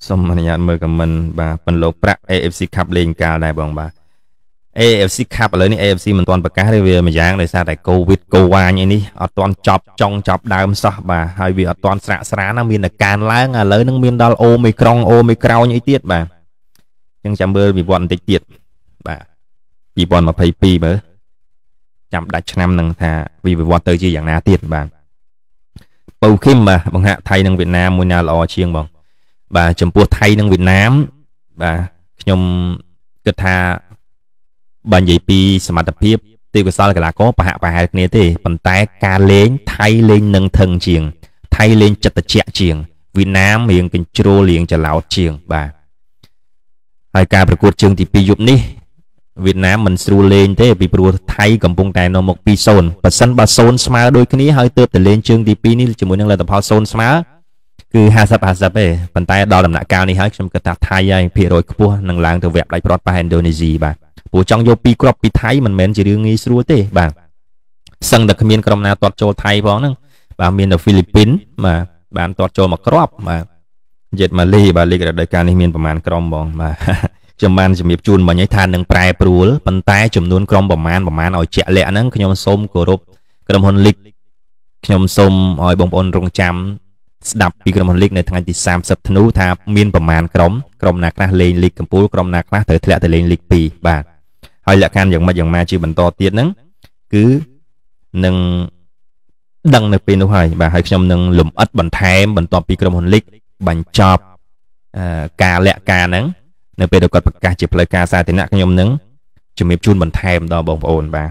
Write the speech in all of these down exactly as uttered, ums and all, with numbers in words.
សុំអនុញ្ញាតមើលខមមិនបាទបន្លកប្រាក់ เอ เอฟ ซี Cup លេងកាលដែរបងបាទ เอ เอฟ ซี Cup ឥឡូវនេះ เอ เอฟ ซี មិនទាន់ប្រកាសទេវាមួយយ៉ាងដោយសារតែ COVID កូវ៉ាញនេះអត់ទាន់ចប់ចង់ចប់ដើមសោះបាទហើយវាអត់ទាន់ស្រាក់ស្រានណាមានតែកើនឡើងឥឡូវនឹងមានដល់អូមីក្រុងអូមីក្រោញអីទៀតបាទអញ្ចឹងចាំមើលវិវត្តបន្តិចទៀតបាទពីរពាន់ម្ភៃពីរមើលចាំដាច់ឆ្នាំនឹងថាវាវិវត្តទៅជាយ៉ាងណាទៀតបាទពៅឃឹមបាទបង្ហាក់ថៃនិងវៀតណាមមួយណាល្អជាងបងបាទចំពោះថៃនិងវៀតណាមបាទខ្ញុំគិតថាបើនិយាយពីសមត្ថភាពទេពកោសល្យកីឡាករប្រហាក់ប្រហែលគ្នាទេប៉ុន្តែការលេងថៃលេងនឹងថឹងជាងថៃលេងចិត្តត្រជាក់ជាងវៀតណាមរៀងកញ្ជ្រោលរៀងច្រឡោតជាងបាទហើយការប្រកួតជើងទីពីរយប់នេះវៀតណាមមិនស្រួលលេងទេពីព្រោះថៃកំពុងតែនាំមក ពីរศูนย์ បើសិនបើศูนย์ស្មើដូចគ្នាហើយទើបតែលេងជើងទីពីរនេះជាមួយនឹងលទ្ធផលศูนย์ស្មើគឺห้าสิบ ห้าสิบទេប៉ុន្តែដល់ដំណាក់កាលនេះហើយខ្ញុំគិតថាថៃហើយភាគរយខ្ពស់នឹងឡើងទៅវគ្គផ្ដាច់ព្រាត់ប៉ះឥណ្ឌូនេស៊ីបាទព្រោះចង់យកពីរគ្រាប់ពីថៃមិនមែនជារឿងងាយស្រួលទេបាទសឹងតែគ្មានក្រុមណាទាត់ចូលថៃផងហ្នឹងបាទមាននៅហ្វីលីពីនបាទបានទាត់ចូលមកគ្រាប់បាទយេតម៉ាលីបាទលីករដូវកាលនេះមានប្រមាណក្រុមបងបាទខ្ញុំបានជំរាបជូនមិញឲ្យថានឹងប្រែប្រួលប៉ុន្តែចំនួនក្រុមប្រមាណប្រមាណឲ្យជាក់លាក់ហ្នឹងខ្ញុំសូមគោរពក្រុមហ៊ុនលីកខ្ញុំសូមឲ្យបងប្អូនរងចាំស្ដាប់ពីក្រុមហ៊ុនលីកនៅថ្ងៃទីសាមសិបធ្នូថាមានប្រមាណក្រុមក្រុមណាខ្លះលេងលីកកំពូលក្រុមណាខ្លះត្រូវធ្លាក់ទៅលេងលីកពីរបាទហើយលក្ខខណ្ឌយ៉ាងម៉េចយ៉ាងម៉ាជាបន្តទៀតហ្នឹងគឺនឹងដឹងនៅពេលនោះហើយបាទហើយខ្ញុំនឹងលំអិតបន្ថែមបន្ទាប់ពីក្រុមហ៊ុនលីកបញ្ចប់ការលាក់ការហ្នឹងនៅពេលដែលគាត់ប្រកាសជាផ្លូវការសាធារណៈខ្ញុំនឹងជំរាបជូនបន្ថែមដល់បងប្អូនបាទ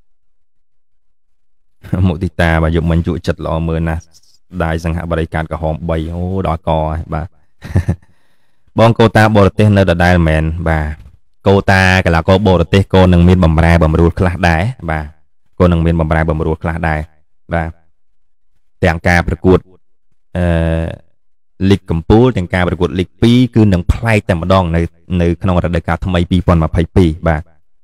មុទិតាបាទយកមិញជក់ចិត្តល្អមើលណាស់ដាយសង្ហបរិការក្រហមបីអូដល់កហើយបាទបងកូតាបរទេសនៅដដែលមែនបាទកូតាកីឡាករបរទេសក៏នឹងមានបំរែបំរួលខ្លះដែរបាទក៏នឹងមានបំរែបំរួលខ្លះដែរបាទទាំងការប្រកួតអឺលីកកំពូលទាំងការប្រកួតលីកពីរគឺនឹងប្លែកតែម្ដងនៅនៅក្នុងរដូវកាលថ្មីពីរពាន់ម្ភៃពីរបាទ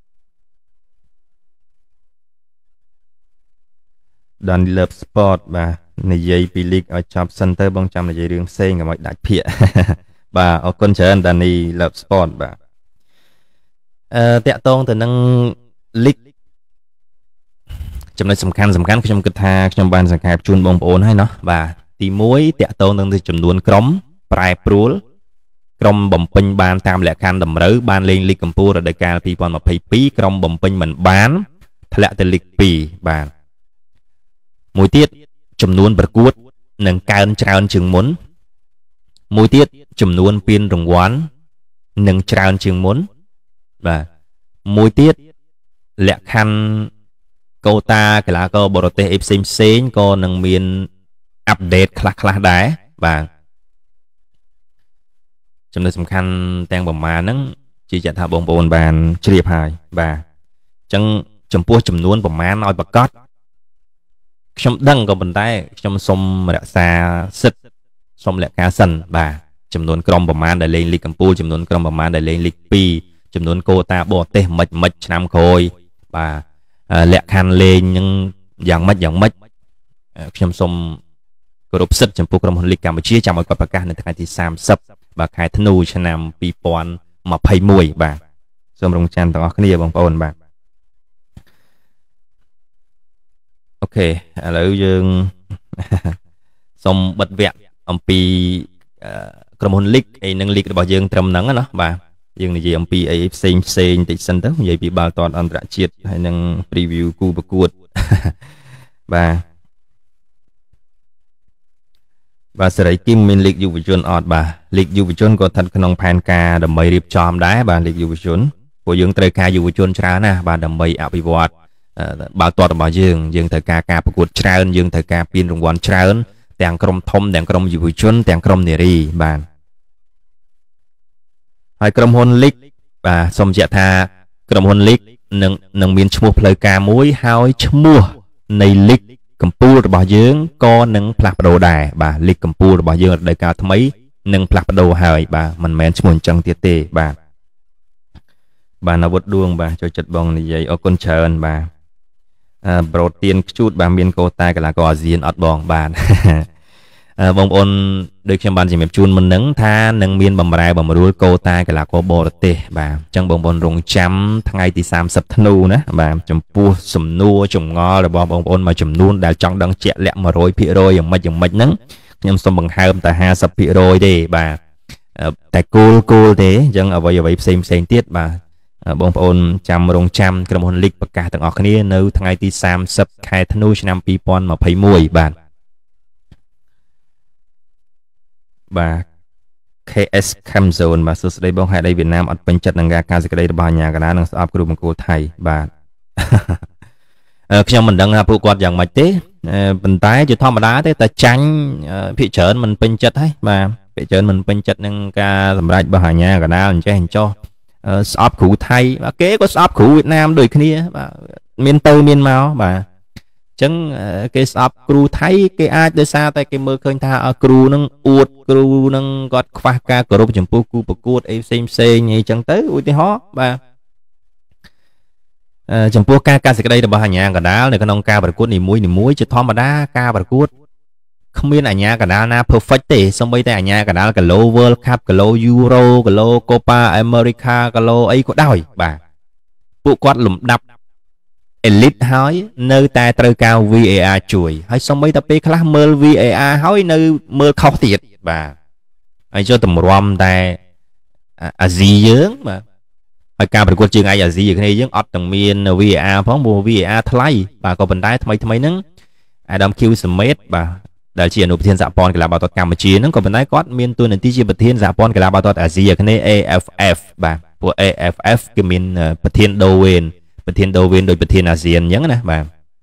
Dan Love Sport បាទនិយាយពីលីកឲ្យចប់សិនទៅបងចាំនិយាយរឿងផ្សេងកុំឲ្យដាច់ភាគបាទអរគុណច្រើន Danny Love Sport បាទអឺតាក់ទងទៅនឹងលីកចំណុចសំខាន់សំខាន់ខ្ញុំគិតថាខ្ញុំបានសង្ខេបជូនបងប្អូនហើយเนาะបាទទីមួយតាក់ទងនឹងចំនួនក្រុមប្រែប្រួលក្រុមបំពេញបានតាមលក្ខខណ្ឌតម្រូវបានលេងលីកកំពូលរដូវកាលពីរពាន់ម្ភៃពីរក្រុមបំពេញមិនបានធ្លាក់ទៅលីកពីរបាទមួយទៀតចំនួនប្រកួតនឹងកើនច្រើនជាងមុនមួយទៀតចំនួនពានរង្វាន់នឹងច្រើនជាងមុនបាទមួយទៀតលក្ខខណ្ឌកូតាកីឡាករបរទេសអីផ្សេងផ្សេងក៏នឹងមានអាប់ដេតខ្លះខ្លះដែរបាទចំណុចសំខាន់ទាំងប្រមាណហ្នឹងជាចាត់ថាបងប្អូនបានជ្រាបហើយបាទអញ្ចឹងចំពោះចំនួនប្រមាណឲ្យប្រកាសខ្ញុំដឹងក៏ប៉ុន្តែខ្ញុំសូមរក្សាសិទ្ធិសូមលក្ខការសិនបាទចំនួនក្រុមប្រមាណដែលលេងលីកកំពូលចំនួនក្រុមប្រមាណដែលលេងលីកពីរចំនួនកូតាបរទេសមិនមិនឆ្នាំក្រោយបាទលក្ខខណ្ឌលេងនឹងយ៉ាងម៉េចយ៉ាងម៉េចខ្ញុំសូមគោរពសិទ្ធិចំពោះក្រុមហ៊ុនលីកកម្ពុជាចាំឲ្យគាត់ប្រកាសនៅថ្ងៃទីសាមសិបបាទខែធ្នូឆ្នាំពីរពាន់ម្ភៃមួយបាទសូមរងចាំទាំងអស់គ្នាបងប្អូនបាទអូខេឥឡូវយើងសូមបិទវគ្គអំពីក្រុមហ៊ុនលីកអីនឹងលីករបស់យើងត្រឹមហ្នឹងណាបាទយើងនិយាយអំពីអីផ្សេងផ្សេងតិចសិនទៅនិយាយពីបាល់ទាត់អន្តរជាតិហើយនឹង preview គូប្រកួតបាទបាទសេរីគីមមានលីកយុវជនអត់បាទលីកយុវជនក៏ស្ថិតក្នុងផែនការដើម្បីរៀបចំដែរបាទលីកយុវជនពួកយើងត្រូវការយុវជនច្រើនណាស់បាទដើម្បីអភិវឌ្ឍបាល់ទាត់របស់យើងយើងត្រូវការការប្រកួតច្រើនយើងត្រូវការពានរង្វាន់ច្រើនទាំងក្រុមធំទាំងក្រុមយុវជនទាំងក្រុមនារីបាទហើយក្រុមហ៊ុនលីកបាទសូមបញ្ជាក់ថាក្រុមហ៊ុនលីកនឹងនឹងមានឈ្មោះផ្លូវការមួយហើយឈ្មោះនៃលីកកំពូលរបស់យើងក៏នឹងផ្លាស់ប្ដូរដែរបាទលីកកំពូលរបស់យើងរដូវកាលថ្មីនឹងផ្លាស់ប្ដូរហើយបាទមិនមែនឈ្មោះអញ្ចឹងទៀតទេបាទបាទអាវុធដួងបាទចូលចិត្តបងនិយាយអរគុណច្រើនបាទអឺប្រូតៀនខ្ជូតបាទមានកូតាកីឡាករអាស៊ានអត់បងបាទបងប្អូនដូចខ្ញុំបានជំរាបជូនមុនហ្នឹងថានឹងមានបំរែបំរួលកូតាកីឡាករបរទេសបាទអញ្ចឹងបងប្អូនរងចាំថ្ងៃទីសាមសិបធ្នូណាបាទចំពោះសំណួរចម្ងល់របស់បងប្អូនមួយចំនួនដែលចង់ដឹងជាក់លាក់ một trăm phần trăm យ៉ាងម៉េចយ៉ាងម៉េចហ្នឹងខ្ញុំសូមបង្ហើបតែ ห้าสิบphần trăm ទេបាទតែគោលគោលទេអញ្ចឹងអ្វីអ្វីផ្សេងផ្សេងទៀតបាទបងប្អូនចាំរងចាំក្រុមហ៊ុនលីកប្រកាសទាំងអស់គ្នានៅថ្ងៃទីសាមសិបខែធ្នូឆ្នាំពីរពាន់ម្ភៃមួយ បាទបាទ ខេ អេស Camzone បាទសួស្តីបងហេតុអីវៀតណាមអត់ពេញចិត្តនឹងការសេចក្តីរបស់អាជ្ញាកណ្ដាលនិងស្អប់គ្រូបង្គោលថៃបាទខ្ញុំមិនដឹងថាពួកគាត់យ៉ាងម៉េចទេប៉ុន្តែជាធម្មតាទេតែចាញ់ភាគច្រើនមិនពេញចិត្តហើយបាទភាគច្រើនមិនពេញចិត្តនឹងការសម្រេចរបស់អាជ្ញាកណ្ដាលអញ្ចេះអញ្ចោះស្អប់គ្រូថៃបាទគេក៏ស្អប់គ្រូវៀតណាមដូចគ្នាបាទមានទៅមានមកបាទអញ្ចឹងគេស្អប់គ្រូថៃគេអាចដោយសារតែគេមើលឃើញថាគ្រូនឹងអួតគ្រូនឹងគាត់ខ្វះការគោរពចំពោះគូប្រកួតអីផ្សេងផ្សេងអីចឹងទៅឧទាហរណ៍បាទចំពោះការកាត់សេចក្តីរបស់អាជ្ញាកណ្ដាលនៅក្នុងការប្រកួតនីមួយនីមួយជាធម្មតាការប្រកួតគ្មានអាជ្ញាកណ្ដាលណា perfect ទេសូម្បីតែអាជ្ញាកណ្ដាលគីឡូ World Cup គីឡូ Euro គីឡូ Copa America គីឡូអីក៏ដោយបាទពួកគាត់លំដាប់ elite ហើយនៅតែត្រូវការ วี เอ อาร์ ជួយហើយសូម្បីតែពេលខ្លះមើល วี เอ อาร์ ហើយនៅមើលខុសទៀតបាទហើយចូលតម្រាំតែអាស៊ីយើងបាទហើយការប្រកួតជើងឯកអាស៊ីគ្នាយើងអត់ទាំងមាន วี เอ อาร์ ផងព្រោះ วี เอ อาร์ ថ្លៃបាទក៏ប៉ុន្តែថ្មីថ្មីហ្នឹង Adam Q Summit បាទដែលជាអនុប្រធានសហព័ន្ធកីឡាបាល់ទាត់កម្ពុជាហ្នឹងក៏ប៉ុន្តែគាត់មានតួនាទីជាប្រធានសហព័ន្ធកីឡាបាល់ទាត់អាស៊ីអាគ្នេយ៍ เอ เอฟ เอฟ បាទពួក เอ เอฟ เอฟ គឺមានប្រធានដូវេនប្រធានដូវេនដោយប្រធានអាស៊ានអញ្ចឹងណាបាទ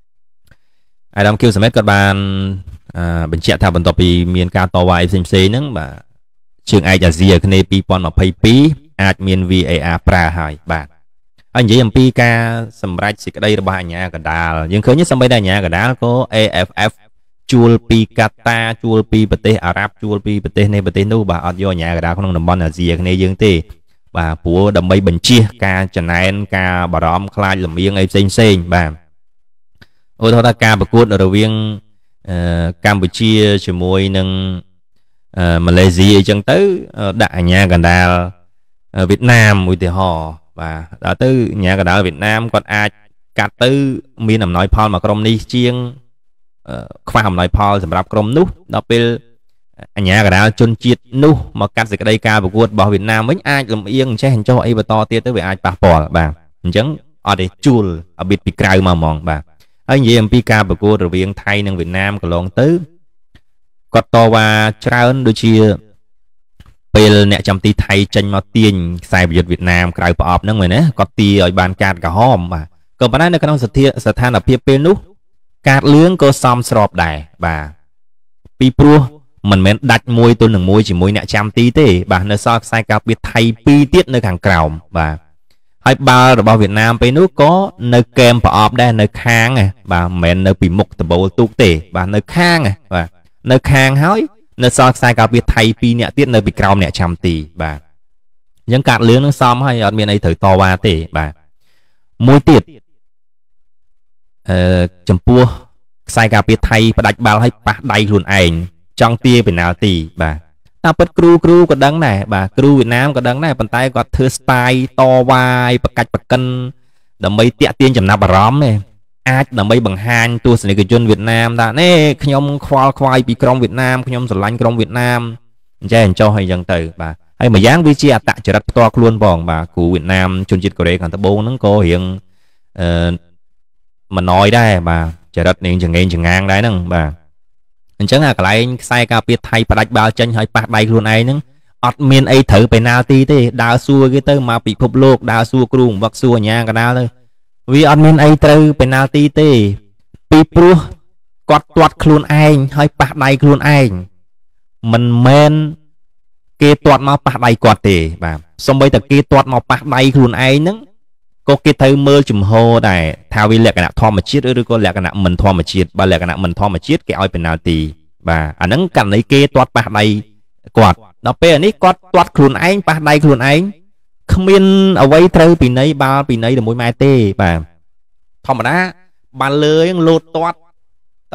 Adam Q Summit គាត់បានបញ្ជាក់ថាបន្ទាប់ពីមានការតវ៉ាផ្សេងផ្សេងហ្នឹងបាទជើងឯកអាស៊ីអាគ្នេយ៍ពីរពាន់ម្ភៃពីរអាចមាន วี เอ อาร์ ប្រើហើយបាទហើយនិយាយអំពីការសម្រេចសេចក្តីរបស់អាជ្ញាកណ្ដាលយើងឃើញសម្បីតែអាជ្ញាកណ្ដាលក៏ เอ เอฟ เอฟ ជួលពីកាតាជួលពីប្រទេសអារ៉ាប់ជួលពីប្រទេសនេះប្រទេសនោះបាទអត់យកអាជ្ញាកណ្ដាលក្នុងតំបន់អាស៊ីអាគ្នេយ៍យើងទេបាទព្រោះដើម្បីបញ្ជាការចំណែនការបារម្ភខ្លាចលំៀងអីផ្សេងផ្សេងបាទឧទាហរណ៍ថាការប្រកួតរវាងកម្ពុជាជាមួយនឹងម៉ាឡេស៊ីអីចឹងទៅដាក់អាជ្ញាកណ្ដាលវៀតណាមឧទាហរណ៍បាទដល់ទៅអាជ្ញាកណ្ដាលវៀតណាមគាត់អាចកាត់ទៅមានអំណោយផលមកក្រុមនេះជាងខ្វះអំណោយផលសម្រាប់ក្រុមនោះដល់ពេលអាជ្ញាកណ្ដាលជនជាតិនោះមកកាត់សេចក្តីការប្រកួតរបស់វៀតណាមវិញអាចលំអៀងចេះអញ្ចោះអីបន្តទៀតទៅវាអាចប៉ះពាល់បាទអញ្ចឹងអត់ទេជួលអាប៊ីតពីក្រៅមកហ្មងបាទហើយនិយាយអំពីការប្រកួតរវាងថៃនិងវៀតណាមកន្លងទៅគាត់តវ៉ាច្រើនដូចជាពេលអ្នកចាំទីថៃចេញមកទាញខ្សែប្រយុទ្ធវៀតណាមក្រៅប្រអប់ហ្នឹងមែនទេគាត់ទាឲ្យបានកាតក្រហមបាទក៏ប៉ុន្តែនៅក្នុងស្ថានភាពពេលនោះកាតលឿងក៏សមស្របដែរបាទពីព្រោះមិនមែនដាច់មួយទល់នឹងមួយជាមួយអ្នកចាំទីទេបាទនៅសល់ខ្សែការពារថៃពីរទៀតនៅខាងក្រោមបាទហើយបាល់របស់វៀតណាមពេលនោះក៏នៅកែមប្រអប់ដែរនៅខាងបាទមិនមែននៅពីមុខដបូលទូកទេបាទនៅខាងបាទនៅខាងហើយនៅសល់ខ្សែការពារថៃពីរអ្នកទៀតនៅពីក្រោមអ្នកចាំទីបាទអញ្ចឹងកាតលឿងនឹងសមហើយអត់មានអីត្រូវតវ៉ាទេបាទមួយទៀតអឺចំពោះខ្សែការពារថៃផ្ដាច់បាល់ឲ្យប៉ះដៃខ្លួនឯងចង់ទាពេណាល់ទីបាទតាមពិតគ្រូគ្រូក៏ដឹងដែរបាទគ្រូវៀតណាមក៏ដឹងដែរប៉ុន្តែគាត់ធ្វើស្ទាយតវ៉ាយប្រកាច់ប្រកិនដើម្បីទាក់ទាញចំណាប់អារម្មណ៍ទេអាចដើម្បីបង្ហាញទស្សនិកជនវៀតណាមថានេះខ្ញុំខ្វល់ខ្វាយពីក្រុមវៀតណាមខ្ញុំស្រឡាញ់ក្រុមវៀតណាមអញ្ចឹងអញ្ចោះអីចឹងទៅបាទហើយម្យ៉ាងវាជាអត្តចរិតផ្ទាល់ខ្លួនផងបាទគ្រូវៀតណាមជនជាតិកូរ៉េខាងត្បូងហ្នឹងក៏រៀងអឺមិនណយដែរបាទចរិតនាងចងេងចងាងដែរហ្នឹងបាទអញ្ចឹងអាកន្លែងខ្សែការពារថៃផ្ដាច់បាល់ចេញហើយប៉ះដៃខ្លួនឯងហ្នឹងអត់មានអីត្រូវពេណាល់ទីទេដើរសួរគេទៅមកពិភពលោកដើរសួរគ្រូបង្វឹកសួរអាជ្ញាកណ្ដាលទៅវាអត់មានអីត្រូវពេណាល់ទីទេពីព្រោះគាត់ទាត់ខ្លួនឯងហើយប៉ះដៃខ្លួនឯងមិនមែនគេទាត់មកប៉ះដៃគាត់ទេបាទសូម្បីតែគេទាត់មកប៉ះដៃខ្លួនឯងហ្នឹងក៏គេត្រូវមើលជំហរដែរថាវាលក្ខណៈធម្មជាតិឬក៏លក្ខណៈមិនធម្មជាតិបើលក្ខណៈមិនធម្មជាតិគេឲ្យពេណាល់ទីបាទអាហ្នឹងករណីគេទាត់ប៉ះដៃគាត់ដល់ពេលនេះគាត់ទាត់ខ្លួនឯងប៉ះដៃខ្លួនឯងគ្មានអ្វីត្រូវពីនៃបាល់ពីនៃជាមួយម៉ែទេបាទធម្មតាបាល់លើហ្នឹងលោតទាត់ត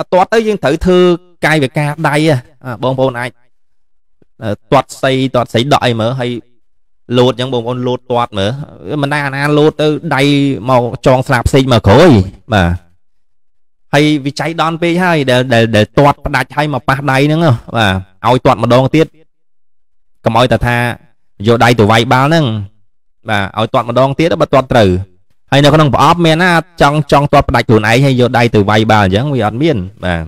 toát tới dương thử thư cai về ca đây à bông bông ai toát xây toát xây đợi mở hay lột những bông bông lột toát mở mình đang ăn lột tới đây màu tròn sạp xinh mà khối mà hay vì cháy đòn p hai để để để toát đặt hay mà pa đây nữa không và ao toát mà đòn tiết cầm oi ta tha vô đây từ vay bao nâng và ao toát mà đòn tiết đó mà toát từ hay nó có nông bọp men á trong trong toát đặt tuần ấy hay vô đây từ vay bao giống vì ăn miên và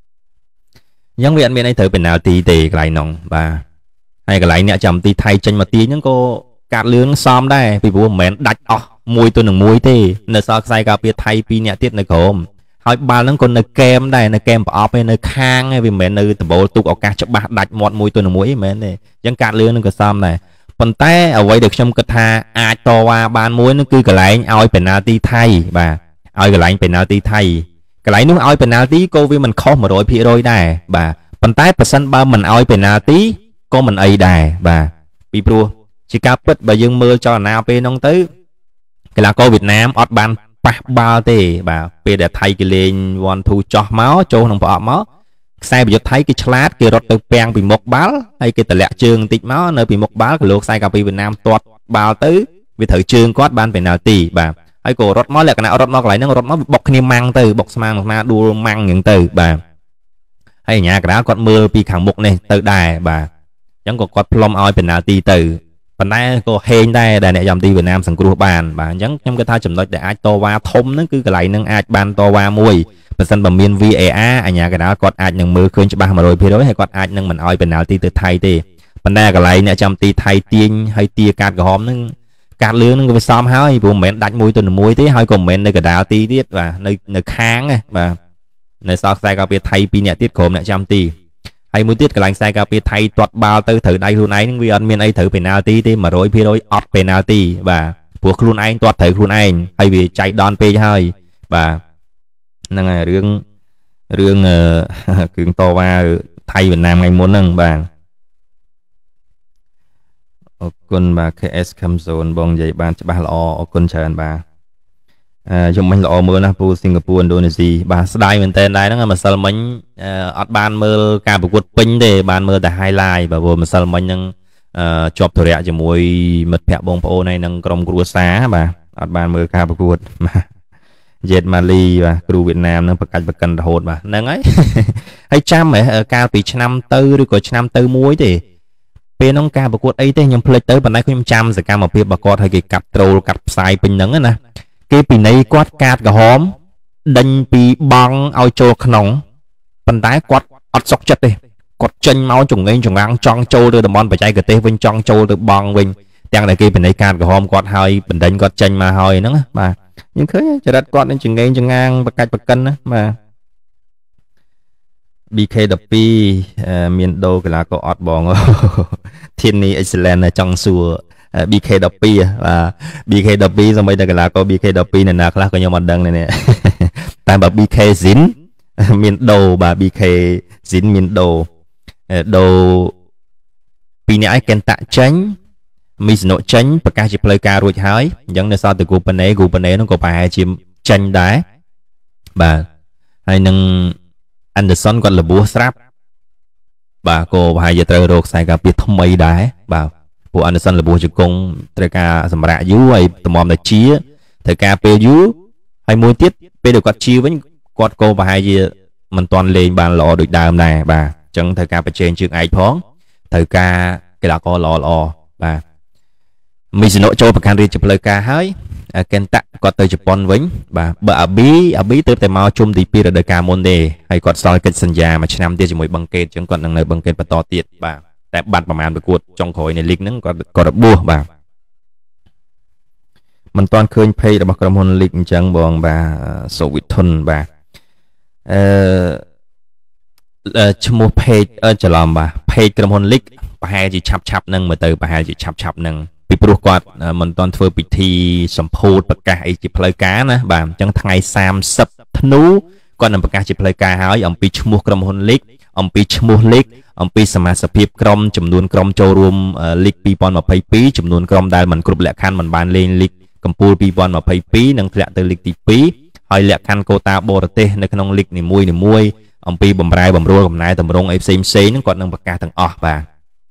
giống vì ăn miên ấy thử bên nào tì tì cái này nòng và hay cái này nè chầm tì thay chân mà tì những cô cắt lươn xóm đây vì bố mẹ đặt ọ mùi tôi đừng mùi tì nó sao sai cà phê thay pi nhẹ tiết này khổm hỏi ba nó còn nơi kem đây nơi kem bọp nơi khang vì mẹ nơi từ bộ tục ở cả chấp bạc đặt một mùi tôi đừng mùi mẹ này chẳng cắt lươn nó có xóm này phần té ở vậy được trong cái tha ai to qua ban muối nó cứ cái lại ao penalty thay và ao cái lại penalty thay cái lại nó ao penalty cô vì mình khó mà rồi phi rồi đây bà phần té percent ba mình ao penalty có mình ấy đài và bị pro chỉ cá bứt bà dương mưa cho nào pe nông tứ cái là cô Việt Nam ọt ban ba ba tê bà pe để thay cái lên one two cho máu cho nông bọ máu sai bị thấy cái chat kia rót từ bèn bị một báo hay cái tờ lẹ trường tịch máu nơi bị một báo cái luộc sai cà phê Việt Nam toát bao tứ vì thử trường có ban phải nào tì bà hay cổ rót máu lại cái nào rót máu lại nó rót máu bọc cái mang từ bọc mang mà đua mang những từ bà hay nhà cái đó con mưa bị khẳng mục này từ đài bà chẳng có con plom oi phải nào tì từ phần này cô hên đây đại này dòng ti Việt Nam sẵn cua bàn bà nhấn trong cái thao chấm nói để ai to qua thông nó cứ cái lại nâng ai ban to qua mùi và sân bằng miền vê a ở nhà cái đó còn ai nâng mưa khơi cho ba mà rồi phía đối hay còn ai nâng mình oi bên nào ti từ thay thì phần này cái lại nè trong ti thay tiên hay tia cát cái hóm nó cát lươn nó phải xóm hói bố mẹ đánh mũi từ mũi thế hai còn mẹ nơi cái đào ti tiết và nơi nơi kháng này và nơi sau sai cà phê thay pi nhẹ tiết khổm nè trong ti hay muốn tiết cái lạnh sai cà phê thay toát bao tới thử đây luôn ấy những vì ăn miền ấy thử penalty thì mà rồi phía đối ọt penalty và buộc luôn anh toát thử luôn anh hay vì chạy đòn p hai và năng là riêng riêng cường to và thay Việt Nam ngày muốn nâng bàn con bà ca ét Camzone bong dậy bàn cho bà lọ con chờ bà chúng mình lọ mưa Singapore Singapore Indonesia bà sai mình tên đây nó mà sao mình ở ban mưa ca bộ quật pin để ban mưa tại highlight và vừa mà sao mình nâng chụp thôi ạ cho mùi mật phẹo bông phô này nâng trong cua xá bà ở ban mưa ca bộ quật mà dệt Mali và cừu Việt Nam nó bậc bậc cần hồn mà nâng ấy hay trăm ở cao từ năm tư rồi có năm tư muối thì bên ông ca bậc quật ấy thế nhưng plei tới bên đây không trăm giờ cao một phía bà con hay cái cặp trâu cặp sai pin nâng nè cái pin này quát cát cái hóm đinh pi băng ao trâu khổng bên tay quát ọt sọc chất đi quát chân máu trùng ngay trùng ngang tròn trâu từ đầm mòn phải chạy cái tê bên tròn trâu từ băng bên đang là cái pin này cát cái hóm quát hơi bên đánh quát chân mà hơi nữa mà nhưng khơi cho đặt con đến chừng ngay chừng ngang bậc cạch bậc cân đó mà bê ca đê pê miền đô cái là có ọt bong thiên ni Iceland ở trong xua bê ca đê pê và bê ca đê pê xong bây giờ cái là có bê ca đê pê này là có nhiều mặt đằng này nè tại bà bê ca dính miền đô bà bê ca dính miền đô đô pin này kèn tạ tránh mình nội tránh và các chị play ca rồi hái giống như sao từ cụ bên ấy cụ bên ấy nó có bài chim tranh đá bà hay nâng Anderson còn là búa sáp bà cô hai giờ trời rồi xài cả biệt thông mấy đá bà búa Anderson là búa chụp công thời ca sầm rạ dú hay tầm mòm là chia thời ca pe dú hay mua tiết pe được quạt chiêu với quạt cô và hai giờ mình toàn lên bàn lò được đàm này bà chẳng thời ca phải trên trường ai thoáng thời ca cái là có lò lò bà mình sẽ nội cho và can đi chụp lời ca hơi kèn tạ có tới Japan vĩnh và bà bí ở bí tới tại mau chung thì pi đời ca môn đề hay còn soi cái sân nhà mà năm tiêu chỉ mỗi bằng kê chẳng còn nơi bằng kê và to tiệt bà tại bạn mà màn được cuột trong khối này lịch nó có có được bua bà mình toàn khơi pay là bậc làm hôn lịch chẳng bằng bà số vị thuần bà chung một pay ở chờ làm bà pay làm hôn lịch bà hai chỉ chập chập nâng mà từ bà hai chỉ chập chập nâng bị pro quạt mình toàn phơi bị thi sầm phô bậc cá ấy chỉ plei cá nè bà chẳng thay sam sập thú còn là bậc cá chỉ plei cá hỏi ông bị mua cầm hôn lịch ông bị mua lịch ông bị sắm sập hiệp cầm chấm nuôn cầm châu rùm lịch pi pon mà pay pi chấm nuôn cầm đài mình cướp lẹ khăn mình bàn lên lịch cầm pul pi pon mà pay pi nâng lẹ từ lịch tí pi ហើយលក្ខខណ្ឌកូតាបរទេសនៅក្នុងលីកនីមួយនីមួយអំពីបំរែបំរួលកំណែតម្រង់អីផ្សេងផ្សេងហ្នឹងគាត់នឹងប្រកាសទាំងអស់បាទ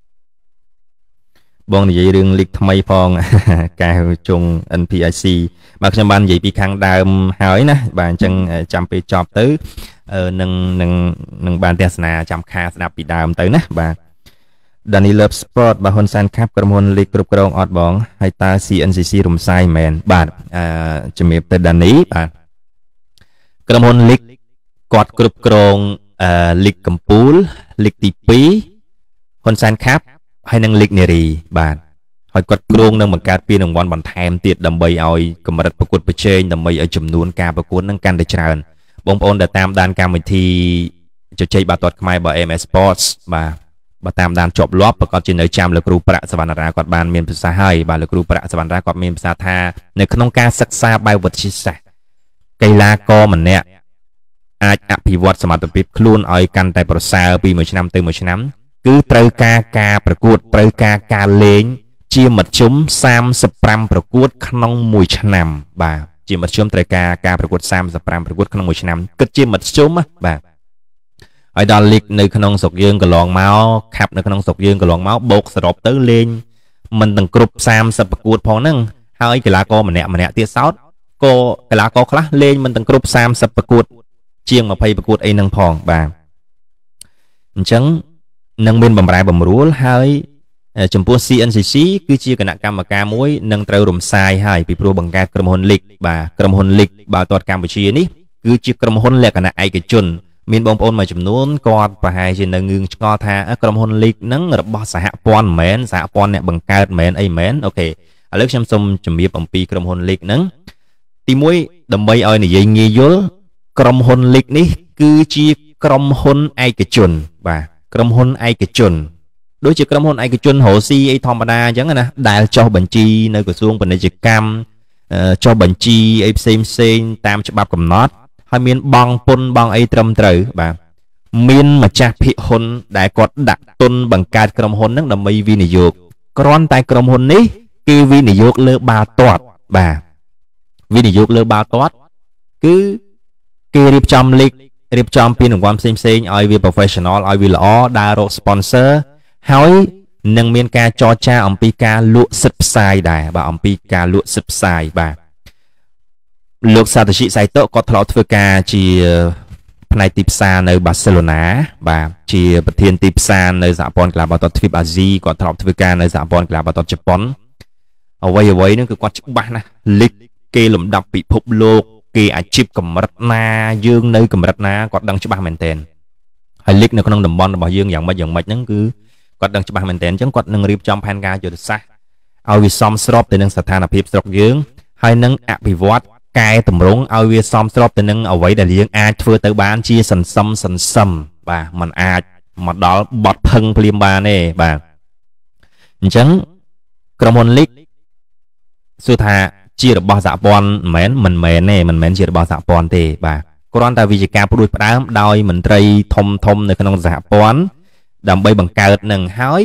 បងនិយាយរឿងលីកថ្មីផងការជុង เอ็น พี ไอ ซี បាទខ្ញុំបាននិយាយពីខាងដើមហើយណាបាទអញ្ចឹងចាំពេលចប់ទៅនឹងនឹងនឹងបានទស្សនាចាំខាស្ដាប់ពីដើមទៅណាបាទ Danny Love Sport បាទហ៊ុនសែនខាប់ក្រុមហ៊ុនលីកគ្រប់គ្រងអត់បងហើយតើ ซี เอ็น ซี ซี រំសាយមែនបាទអឺជំរាបទៅ Danny បាទក្រុមហ៊ុនលីកគាត់គ្រប់គ្រងអឺលីកកំពូលលីកទីពីរហ៊ុនសែនខាប់ហើយនឹងលីកនារីបាទហើយគាត់គ្រោងនឹងបង្កើតពានរង្វាន់បន្ថែមទៀតដើម្បីឲ្យកម្រិតប្រកួតប្រជែងដើម្បីឲ្យចំនួនការប្រកួតនឹងកាន់តែច្រើនបងប្អូនដែលតាមដានកម្មវិធីជជែកបាល់ទាត់ខ្មែររបស់ เอ็ม เอส Sports បាទបើតាមដានជាប់លាប់ប្រកាសជានៅចាំលោកគ្រូប្រាក់សវណ្ណរាគាត់បានមានប្រសាសន៍ហើយបាទលោកគ្រូប្រាក់សវណ្ណរាគាត់មានប្រសាសន៍ថានៅក្នុងការសិក្សាបែបវិទ្យាសាស្ត្រកីឡាករម្នាក់អាចអភិវឌ្ឍសមត្ថភាពខ្លួនឲ្យកាន់តែប្រសើរពីមួយឆ្នាំទៅមួយឆ្នាំគឺត្រូវការការប្រកួតត្រូវការការលេងជាមធ្យមសាមសិបប្រាំប្រកួតក្នុងមួយឆ្នាំបាទជាមធ្យមត្រូវការការប្រកួតសាមសិបប្រាំប្រកួតក្នុងមួយឆ្នាំគិតជាមធ្យមបាទហើយដល់លីកនៅក្នុងស្រុកយើងកន្លងមកខាប់នៅក្នុងស្រុកយើងកន្លងមកបូកសរុបទៅលេងមិនទាំងគ្រប់សាមសិបប្រកួតផងហ្នឹងហើយកីឡាករម្នាក់ម្នាក់ទៀតសោតក៏កីឡាករខ្លះលេងមិនទាំងគ្រប់សាមសិបប្រកួតជាងยี่สิบប្រកួតអីហ្នឹងផងបាទអញ្ចឹងនឹងមានបំរែបំរួលហើយចំពោះ ซี เอ็น ซี ซี គឺជាគណៈកម្មការមួយនឹងត្រូវរំសាយហើយពីព្រោះបង្កើតក្រុមហ៊ុនលីកបាទក្រុមហ៊ុនលីកបាល់ទាត់កម្ពុជានេះគឺជាក្រុមហ៊ុនលក្ខណៈឯកជនមានបងប្អូនមួយចំនួនគាត់ប្រហែលជានៅងឿងឆ្ងល់ថាក្រុមហ៊ុនលីកហ្នឹងរបស់សហព័ន្ធមិនមែនសហព័ន្ធអ្នកបង្កើតមិនមែនអីមែនអូខេឥឡូវខ្ញុំសូមជម្រាបអំពីក្រុមហ៊ុនលីកហ្នឹងទីមួយដើម្បីឲ្យនិយាយងាយយល់ក្រុមហ៊ុនលីកនេះគឺជាក្រុមហ៊ុនឯកជនបាទក្រុមហ៊ុនឯកជនដូចជាក្រុមហ៊ុនឯកជនរស់ស៊ីអីធម្មតាអញ្ចឹងណាដែលចុះបញ្ជីនៅក្រសួងពាណិជ្ជកម្មចុះបញ្ជីអីផ្សេងផ្សេងតាមច្បាប់កំណត់ហើយមានបង់ពន្ធបង់អីត្រឹមត្រូវបាទមានម្ចាស់ភាគហ៊ុនដែលគាត់ដាក់ទុនបង្កើតក្រុមហ៊ុនហ្នឹងដើម្បីវិនិយោគគ្រាន់តែក្រុមហ៊ុននេះគេវិនិយោគលើបាល់ទាត់បាទវិនិយោគលើបាល់ទាត់គឺគេរៀបចំលីករៀបចំពានរង្វាន់ផ្សេងផ្សេងឲ្យវា professional ឲ្យវាល្អដើររក sponsor ហើយនឹងមានការចរចាអំពីការលក់សិទ្ធិផ្សាយដែរបាទអំពីការលក់សិទ្ធិផ្សាយបាទលោកសាតូស៊ីសៃតូគាត់ធ្លាប់ធ្វើការជាផ្នែកទីផ្សារនៅបាសេឡូណាបាទជាប្រធានទីផ្សារនៅសហព័ន្ធកីឡាបាល់ទាត់ទ្វីបអាស៊ីគាត់ធ្លាប់ធ្វើការនៅសហព័ន្ធកីឡាបាល់ទាត់ជប៉ុនអ្វីអ្វីហ្នឹងគឺគាត់ច្បាស់ណាស់លីកគេលំដាប់ពិភពលោកគេអាជីពកម្រិតណាយើងនៅកម្រិតណាគាត់ដឹងច្បាស់មែនទែនហើយលីកនៅក្នុងតំបន់របស់យើងយ៉ាងម៉េចយ៉ាងម៉េចហ្នឹងគឺគាត់ដឹងច្បាស់មែនទែនអញ្ចឹងគាត់នឹងរៀបចំផែនការយុទ្ធសាស្ត្រឲ្យវាសមស្របទៅនឹងស្ថានភាពស្រុកយើងហើយនឹងអភិវឌ្ឍកែតម្រង់ឲ្យវាសមស្របទៅនឹងអ្វីដែលយើងអាចធ្វើទៅបានជាសន្សំសន្សំបាទมันអាចមកដល់បត់ផឹងភ្លាមបានទេបាទអញ្ចឹងក្រុមហ៊ុនលីកសួរថាជារបស់សហព័ន្ធមិនមែនមិនមែនទេមិនមែនជារបស់សហព័ន្ធទេបាទគ្រាន់តែវិជាការផ្ដួចផ្ដើមដោយមន្ត្រីធំធំនៅក្នុងសហព័ន្ធដើម្បីបង្កើតនឹងហើយ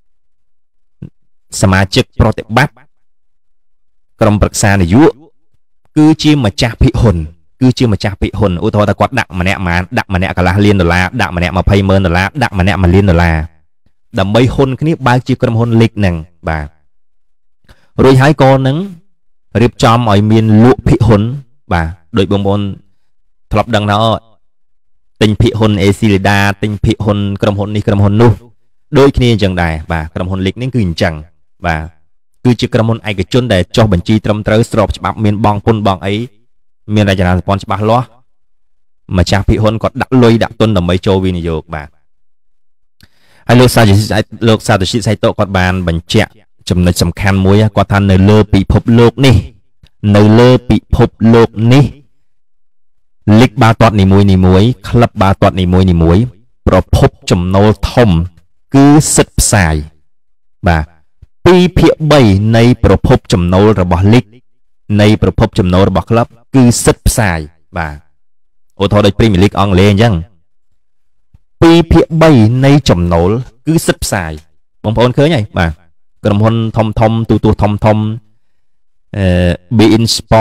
សមាជិកប្រតិបត្តិក្រុមប្រឹក្សានយោបាយគឺជាម្ចាស់ភាគហ៊ុនគឺជាម្ចាស់ភាគហ៊ុនឧទាហរណ៍ថាគាត់ដាក់ម្នាក់ម៉ានដាក់ម្នាក់កន្លះលានដុល្លារដាក់ម្នាក់ยี่สิบម៉ឺនដុល្លារដាក់ម្នាក់មួយលានដុល្លារដើម្បីហ៊ុនគ្នាបើកជាក្រុមហ៊ុនលីកហ្នឹងបាទរួចហើយក៏នឹងរៀបចំឲ្យមានលក់ភាគហ៊ុនបាទដោយបងប្អូនធ្លាប់ដឹងថាទិញភាគហ៊ុនអេស៊ីលីដាទិញភាគហ៊ុនក្រុមហ៊ុននេះក្រុមហ៊ុននោះដូចគ្នាអញ្ចឹងដែរបាទក្រុមហ៊ុនលីកនេះគឺអញ្ចឹងបាទគឺជាក្រុមហ៊ុនឯកជនដែលចុះបញ្ជីត្រឹមត្រូវស្របច្បាប់មានបង់ពន្ធបង់អីមានរចនាសម្ព័ន្ធច្បាស់លាស់ម្ចាស់ភាគហ៊ុនគាត់ដាក់លុយដាក់ទុនដើម្បីចូលវិនិយោគបាទហើយលោកសាលោកសាតូស៊ីសៃតូគាត់បានបញ្ជាក់ចំណុចសំខាន់មួយគាត់ថានៅលើពិភពលោកនេះនៅលើពិភពលោកនេះលីកបាល់ទាត់នីមួយនីមួយក្លឹបបាល់ទាត់នីមួយនីមួយប្រភពចំណូលធំគឺសិទ្ធិផ្សាយបាទពីរភាគបីនៃប្រភពចំណូលរបស់លីកនៃប្រភពចំណូលរបស់ក្លឹបគឺសិទ្ធិផ្សាយបាទឧទាហរណ៍ដូច Premier League អង់គ្លេសអញ្ចឹងពីរភាគបីនៃចំណូលគឺសិទ្ធិផ្សាយបងប្អូនឃើញហើយបាទក្រុមហ៊ុនធំធំទូទស្សន៍ធំធំអឺ beIN Sport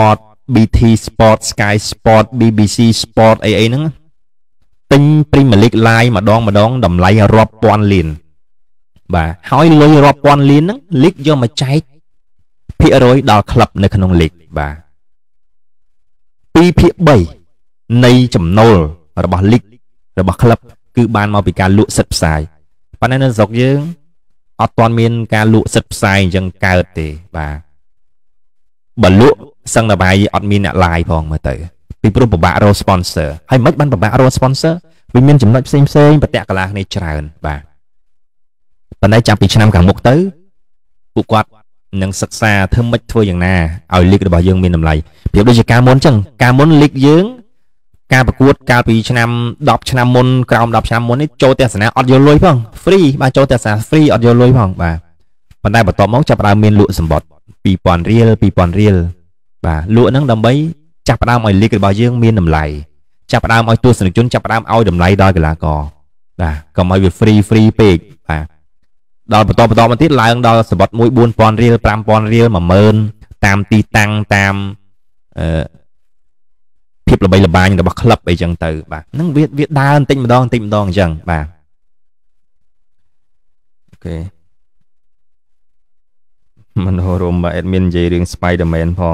บี ที Sport Sky Sport บี บี ซี Sport អីអីហ្នឹងទិញ Premier League Live ម្ដងម្ដងតម្លៃរាប់ពាន់លានបាទហើយលុយរាប់ពាន់លានហ្នឹង League យកមកចែកភាគរយដល់ក្លឹបនៅក្នុង League បាទពីរភាគបីនៃចំណូលរបស់ League របស់ក្លឹបគឺបានមកពីការលក់សិទ្ធិផ្សាយប៉ុន្តែនៅស្រុកយើងអត់ទាន់មានការលក់សិទ្ធិផ្សាយអញ្ចឹងកើតទេបាទបើលក់សឹងតែបាយអត់មានអ្នក live ផងមើលទៅពីព្រោះពិបាករក sponsor ហើយមិនបានពិបាករក sponsor វាមានចំណុចផ្សេងផ្សេងប្រតិកលាគ្នាច្រើនបាទប៉ុន្តែចាប់ពីឆ្នាំខាងមុខទៅពួកគាត់នឹងសិក្សាធ្វើម៉េចធ្វើយ៉ាងណាឲ្យ league របស់យើងមានតម្លៃប្រៀបដូចជាការមុនអញ្ចឹងការមុន league យើងការប្រកួតកាលពីឆ្នាំដប់ឆ្នាំមុនក្រោមដប់ឆ្នាំមុននេះចូលទស្សនាអត់យកលុយផង free បាទចូលទស្សនា free អត់យកលុយផងបាទប៉ុន្តែបន្ទាប់មកចាប់ផ្ដើមមានលក់សម្បត្តិពីរពាន់រៀលពីរពាន់រៀលបាទលក់ហ្នឹងដើម្បីចាប់ផ្ដើមឲ្យ league របស់យើងមានតម្លៃចាប់ផ្ដើមឲ្យទស្សនិកជនចាប់ផ្ដើមឲ្យតម្លៃដល់កីឡាករបាទកុំឲ្យវា free free ពេកបាទដល់បន្តបន្តមកទៀតឡើងដល់សម្បត្តិមួយ បួនពាន់រៀល ប្រាំពាន់រៀល មួយម៉ឺនតាមទីតាំងតាមអឺភាពល្បីល្បាញរបស់ក្លឹបអីចឹងទៅបាទហ្នឹងវាវាដើរបន្តិចម្ដងបន្តិចម្ដងអញ្ចឹងបាទអូខេមនោរម្យ admin និយាយរឿង Spider-Man ផង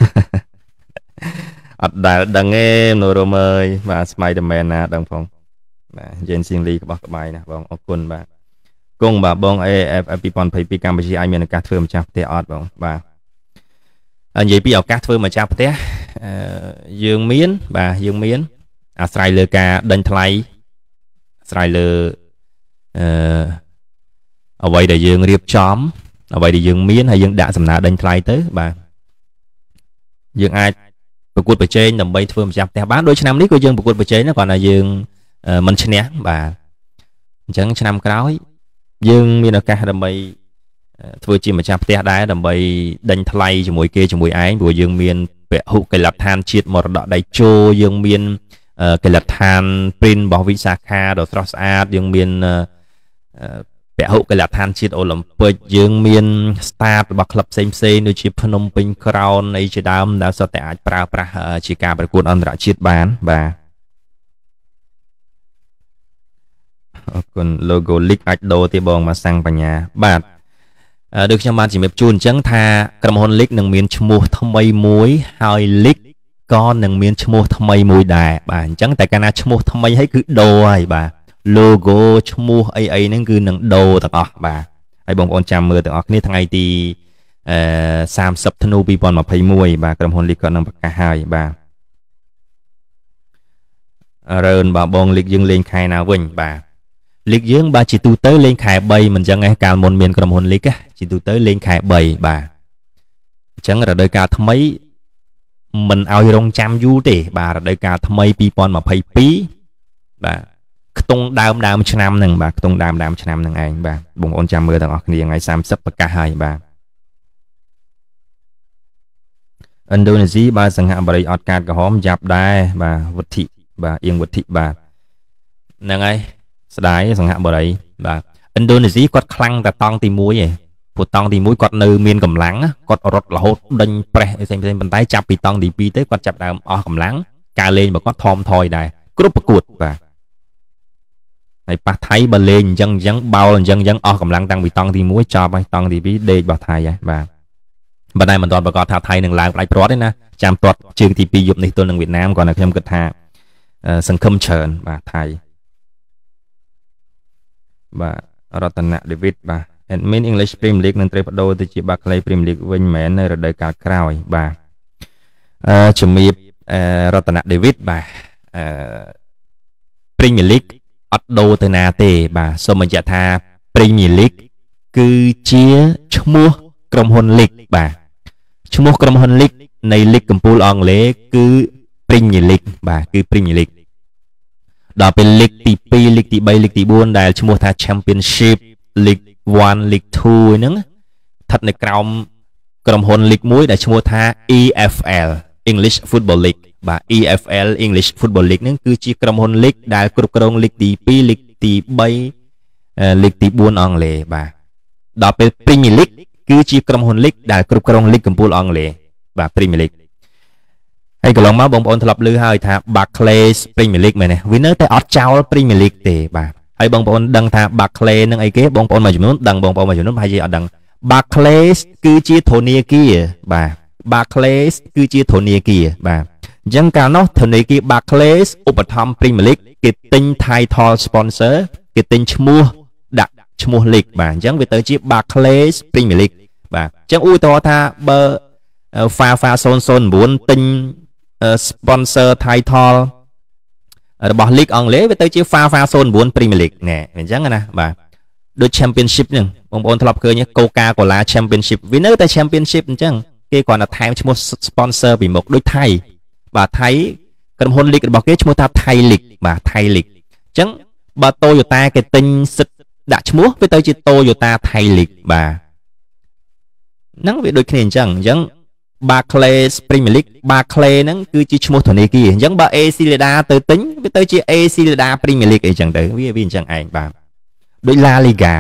អត់ដែលដឹងទេមនោរម្យអើយបាទ Spider-Man ណាដឹងផងបាទយេនសៀងលីក្បោះក្បាយណាបងអរគុណបាទគង់បាទបង a ef ពីរពាន់ยี่สิบยี่កម្ពុជាអាចមានឱកាសធ្វើម្ចាស់ផ្ទះអត់បងបាទនិយាយពីឱកាសធ្វើម្ចាស់ផ្ទះយើងមានបាទយើងមានអាស្រ័យលើការដេញថ្លៃអាស្រ័យលើអឺអ្វីដែលយើងរៀបចំអ្វីដែលយើងមានហើយយើងដាក់សំណើដេញថ្លៃទៅបាទយើងអាចប្រកួតប្រជែងដើម្បីធ្វើម្ចាស់ផ្ទះបានដូចឆ្នាំនេះក៏យើងប្រកួតប្រជែងដែរគ្រាន់តែយើងមិនឈ្នះបាទអញ្ចឹងឆ្នាំក្រោយយើងមានឱកាសដើម្បីធ្វើជាម្ចាស់ផ្ទះដែរដើម្បីដេញថ្លៃជាមួយគេជាមួយឯងព្រោះយើងមានពហុកីឡដ្ឋានជាតិមរតកដៃជោយើងមានកីឡដ្ឋាន print របស់វិសាខាដ៏ស្រស់ស្អាតយើងមានពហុកីឡដ្ឋានជាតិអូឡ িম্প ិកយើងមាន start របស់ក្លឹបផ្សេងផ្សេងដូចជាភ្នំពេញ Crown អីជាដើមដែលសុទ្ធតែអាចប្រើប្រាស់ជាការប្រកួតអន្តរជាតិបានបាទអរគុណ logo league អាចដូរទេបងមកសាំងបញ្ញាបាទដូចខ្ញុំបានជំរាបជូនអញ្ចឹងថាក្រុមហ៊ុន league នឹងមានឈ្មោះថ្មីមួយហើយ league ក៏នឹងមានឈ្មោះថ្មីមួយដែរបាទអញ្ចឹងតែកាលណាឈ្មោះថ្មីហើយគឺដូរហើយបាទ logo ឈ្មោះអីអីហ្នឹងគឺនឹងដូរទាំងអស់បាទហើយបងប្អូនចាំមើលទាំងអស់គ្នាថ្ងៃទីអឺសាមសិបធ្នូពីរពាន់ยี่สิบเอ็ดបាទក្រុមហ៊ុន league ក៏នឹងប្រកាសហើយបាទរើនបាទបង league យើងលេងខែណាវិញបាទលីកយើងបាទជាទូទៅលេងខែបីមិនអញ្ចឹងឯងកាលមុនមានក្រុមហ៊ុនលីកជាទូទៅលេងខែបីបាទអញ្ចឹងរដូវកាលថ្មីមិនឲ្យរងចាំយូរទេបាទរដូវកាលថ្មីពីរពាន់ยี่สิบสองបាទខ្ទង់ដើមដើមឆ្នាំហ្នឹងបាទខ្ទង់ដើមដើមឆ្នាំហ្នឹងឯងបាទបងប្អូនចាំមើលទាំងអស់គ្នាថ្ងៃសាមសិបប្រកាសហើយបាទឥណ្ឌូនេស៊ីបាទសង្ហបុរីអត់កាតក្រហមចាប់ដែរបាទវុទ្ធិបាទអៀងវុទ្ធិបាទហ្នឹងហើយស្ដាយសង្ហបុរីបាទឥណ្ឌូនេស៊ីគាត់ខ្លាំងតែតង់ទីមួយឯងព្រោះតង់ទីមួយគាត់នៅមានកម្លាំងគាត់រត់រហូតដេញប្រេះផ្សេងផ្សេងប៉ុន្តែចាប់ពីតង់ទីពីរទៅគាត់ចាប់ដើមអស់កម្លាំងការលេងរបស់គាត់ថមថយដែរគ្រប់ប្រកួតបាទហើយប៉ះថៃបើលេងអញ្ចឹងអញ្ចឹងបោលអញ្ចឹងអញ្ចឹងអស់កម្លាំងតាំងពីតង់ទីមួយចប់ហើយតង់ទីពីរដេករបស់ថៃហើយបាទប៉ុន្តែមិនទាន់ប្រកាសថាថៃនឹងឡើងផ្ដាច់ព្រាត់ទេណាចាំទាត់ជើងទីពីរយប់នេះទល់នឹងវៀតណាមគាត់តែខ្ញុំគិតថាសង្ឃឹមច្រើនបាទថៃបាទរតនៈដេវីតបាទ admin English Premier League នឹងត្រូវបដូរទៅជាបាក់ក្លេ Premier League វិញមែននៅរដូវកាលក្រោយបាទអឺជំរាបរតនៈដេវីតបាទអឺ Premier League អត់ដូរទៅណាទេបាទសូមបញ្ជាក់ថា Premier League គឺជាឈ្មោះក្រុមហ៊ុន League បាទឈ្មោះក្រុមហ៊ុន League នៃ League កំពូលអង់គ្លេសគឺ Premier League បាទគឺ Premier Leagueដល់ពេល League ទីពីរ League ទីបី League ទីបួនដែលឈ្មោះថា Championship League one League two ហ្នឹងស្ថិតនៅក្រោមក្រុមហ៊ុន League មួយដែលឈ្មោះថា E F L English Football League បាទ E F L English Football League ហ្នឹងគឺជាក្រុមហ៊ុន League ដែលគ្រប់គ្រង League ទីពីរ League ទីបី League ទីបួនអង់គ្លេសបាទដល់ពេល Premier League គឺជាក្រុមហ៊ុន League ដែលគ្រប់គ្រង League កំពូលអង់គ្លេសបាទ Premier League ហើយកន្លងមកបងប្អូនធ្លាប់ឮហើយថា Barclays Premier League មែនទេវានៅតែអត់ចោល Premier League ទេបាទហើយបងប្អូនដឹងថា Barclays នឹងអីគេបងប្អូនមួយចំនួនដឹងបងប្អូនមួយចំនួនប្រហែលជាអត់ដឹង Barclays គឺជាធនាគារបាទ Barclays គឺជាធនាគារបាទអញ្ចឹងកាលនោះធនាគារ Barclays ឧបត្ថម្ភ Premier League គេទិញ title sponsor គេទិញឈ្មោះដាក់ឈ្មោះ league បាទអញ្ចឹងវាទៅជា Barclays Premier League បាទអញ្ចឹងឧទាហរណ៍ថាបើ FIFA ศูนย์ ศูนย์ 9ទិញ sponsor title របស់ league អង់គ្លេសវាទៅជា FIFA ศูนย์ 9 Premier League ណែអញ្ចឹងណាបាទដូច championship ហ្នឹងបងប្អូនធ្លាប់ឃើញ Coca-Cola championship វានៅតែ championship អញ្ចឹងគេគ្រាន់តែថែមឈ្មោះ sponsor ពីមុខដូចថៃបាទថៃក្រុមហ៊ុន league របស់គេឈ្មោះថា Thai League បាទ Thai League អញ្ចឹងបើ Toyota គេទិញសិទ្ធិដាក់ឈ្មោះវាទៅជា Toyota Thai League បាទហ្នឹងវាដូចគ្នាអញ្ចឹងអញ្ចឹង Barclays Premier League Barclays ហ្នឹងគឺជាឈ្មោះធនាគារអញ្ចឹងបើ A Sileda ទៅទិញវាទៅជា A Sileda Premier League អីចឹងទៅវាវាអញ្ចឹងឯងបាទដូច La Liga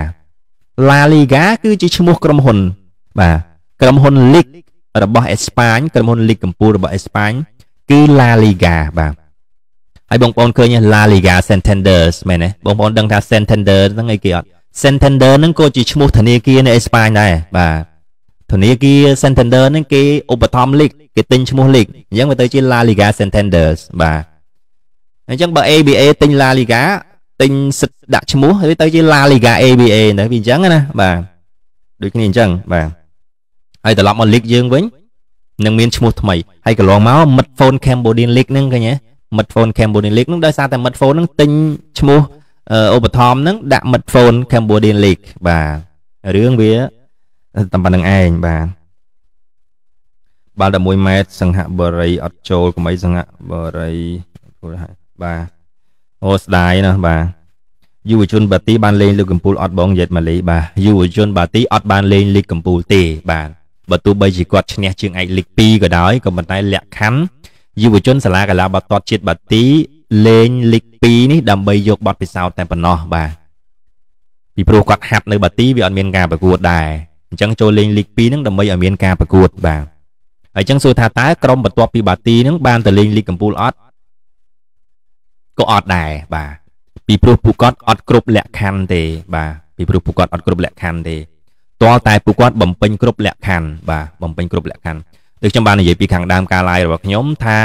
La Liga គឺជាឈ្មោះក្រុមហ៊ុនបាទក្រុមហ៊ុន League របស់អេស្ប៉ាញក្រុមហ៊ុន League កំពូលរបស់អេស្ប៉ាញគឺ La Liga បាទហើយបងប្អូនឃើញ La Liga Santander មែនទេបងប្អូនដឹងថា Santander ហ្នឹងអីគេអត់ Santander ហ្នឹងក៏ជាឈ្មោះធនាគារនៅអេស្ប៉ាញដែរបាទធនាគារ Santander ហ្នឹងគេឧបត្ថម្ភ League គេទិញឈ្មោះ League អញ្ចឹងវាទៅជា La Liga Santander បាទអញ្ចឹងបើ A B A ទិញ La Liga ទិញសិទ្ធិដាក់ឈ្មោះវាទៅជា La Liga A B A ទៅវាអញ្ចឹងណាបាទដូចគ្នាអញ្ចឹងបាទហើយត្រឡប់មក League យើងវិញនឹងមានឈ្មោះថ្មីហើយកន្លងមក Midphone Cambodian League ហ្នឹងឃើញទេ Midphone Cambodian League ហ្នឹងដោយសារតែ Midphone ហ្នឹងទិញឈ្មោះឧបត្ថម្ភហ្នឹងដាក់ Midphone Cambodian League បាទរឿងវាតែប៉ុណ្្នឹងឯងបាទបាល់11ម៉ែត្រសង្ហបុរីអត់ចូលកុំអីសង្ហបុរីបាទអូស្ដាយណាស់បាទយុវជនបាទីបានលេងលើកកំពូលអត់បងយេតម៉ាលីបាទយុវជនបាទីអត់បានលេងលីកកំពូលទេបាទបើទោះបីជាគាត់ឈ្នះជើងឯកលីកពីរក៏ដោយក៏ប៉ុន្តែលក្ខខណ្ឌយុវជនសាលាកីឡាបាល់ទាត់ជាតិបាទីលេងលីកពីរនេះដើម្បីយកប័ណ្ណពិសោធន៍តែប៉ុណ្ណោះបាទពីព្រោះគាត់ហាត់នៅបាទីវាអត់មានការប្រកួតដែរអញ្ចឹងចូលលេងលីកពីរហ្នឹងដើម្បីឲ្យមានការប្រកួតបាទហើយអញ្ចឹងសួរថាតើក្រុមបន្ទាប់ពីបាទីហ្នឹងបានទៅលេងលីកកំពូលអត់ក៏អត់ដែរបាទពីព្រោះពួកគាត់អត់គ្រប់លក្ខខណ្ឌទេបាទពីព្រោះពួកគាត់អត់គ្រប់លក្ខខណ្ឌទេទាល់តែពួកគាត់បំពេញគ្រប់លក្ខខណ្ឌបាទបំពេញគ្រប់លក្ខខណ្ឌដូចខ្ញុំបាននិយាយពីខាងដើមការ live របស់ខ្ញុំថា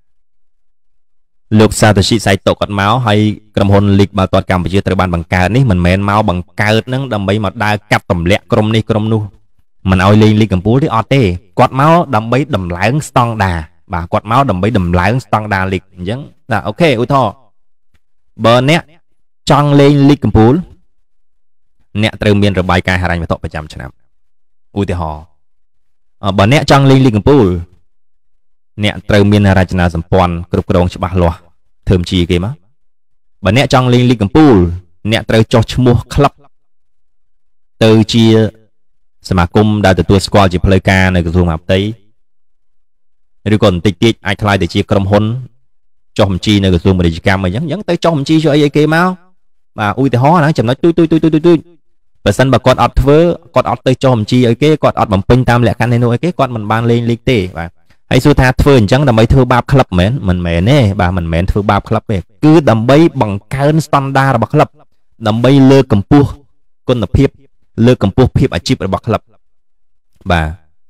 លោកសាតូស៊ីសៃតូគាត់មកហើយក្រុមហ៊ុនលីកបាល់ទាត់កម្ពុជាត្រូវបានបង្កើតនេះមិនមែនមកបង្កើតនឹងដើម្បីមកដើរកាត់ទម្លាក់ក្រុមនេះក្រុមនោះមិនឲ្យលេងលីកកំពូលទេអត់ទេគាត់មកដើម្បីដំឡើងស្តង់ដារបាទគាត់មកដើម្បីដំឡើងស្តង់ដារលីកអញ្ចឹងណាអូខេឧទាហរណ៍បើអ្នកចង់លេងលីកកំពូលអ្នកត្រូវមានរបាយការណ៍ហិរញ្ញវត្ថុប្រចាំឆ្នាំឧទាហរណ៍បើអ្នកចង់លេងលីកកំពូលអ្នកត្រូវមានរចនាសម្ព័ន្ធគ្រប់គ្រងច្បាស់លាស់ធ្វើជាគេមកបើអ្នកចង់លេងលីកកំពូលអ្នកត្រូវចុះឈ្មោះក្លឹបទៅជាសមាគមដែលទទួលស្គាល់ជាផ្លូវការនៅក្រសួងមហាផ្ទៃឬក៏បន្តិចទៀតអាចខ្លាយទៅជាក្រុមហ៊ុនចុះបញ្ជីនៅក្រសួងពាណិជ្ជកម្មអីចឹងអញ្ចឹងទៅចុះបញ្ជីជួយអីឲ្យគេមកបាទឧទាហរណ៍ណាចំណុចទូទូទូទូទូបើសិនបើគាត់អត់ធ្វើគាត់អត់ទៅចុះបញ្ជីឲ្យគេគាត់អត់បំពេញតាមលក្ខខណ្ឌនេះនោះឲ្យគេគាត់មិនបានលេងលីកទេបាទហើយសួរថាធ្វើអញ្ចឹងដើម្បីធ្វើបាបក្លឹបមែនមិនមែនទេបាទមិនមែនធ្វើបាបក្លឹបទេគឺដើម្បីបង្កើនស្តង់ដាររបស់ក្លឹបដើម្បីលើកកម្ពស់គុណភាពលើកកម្ពស់ភាពអាជីពរបស់ក្លឹបបាទ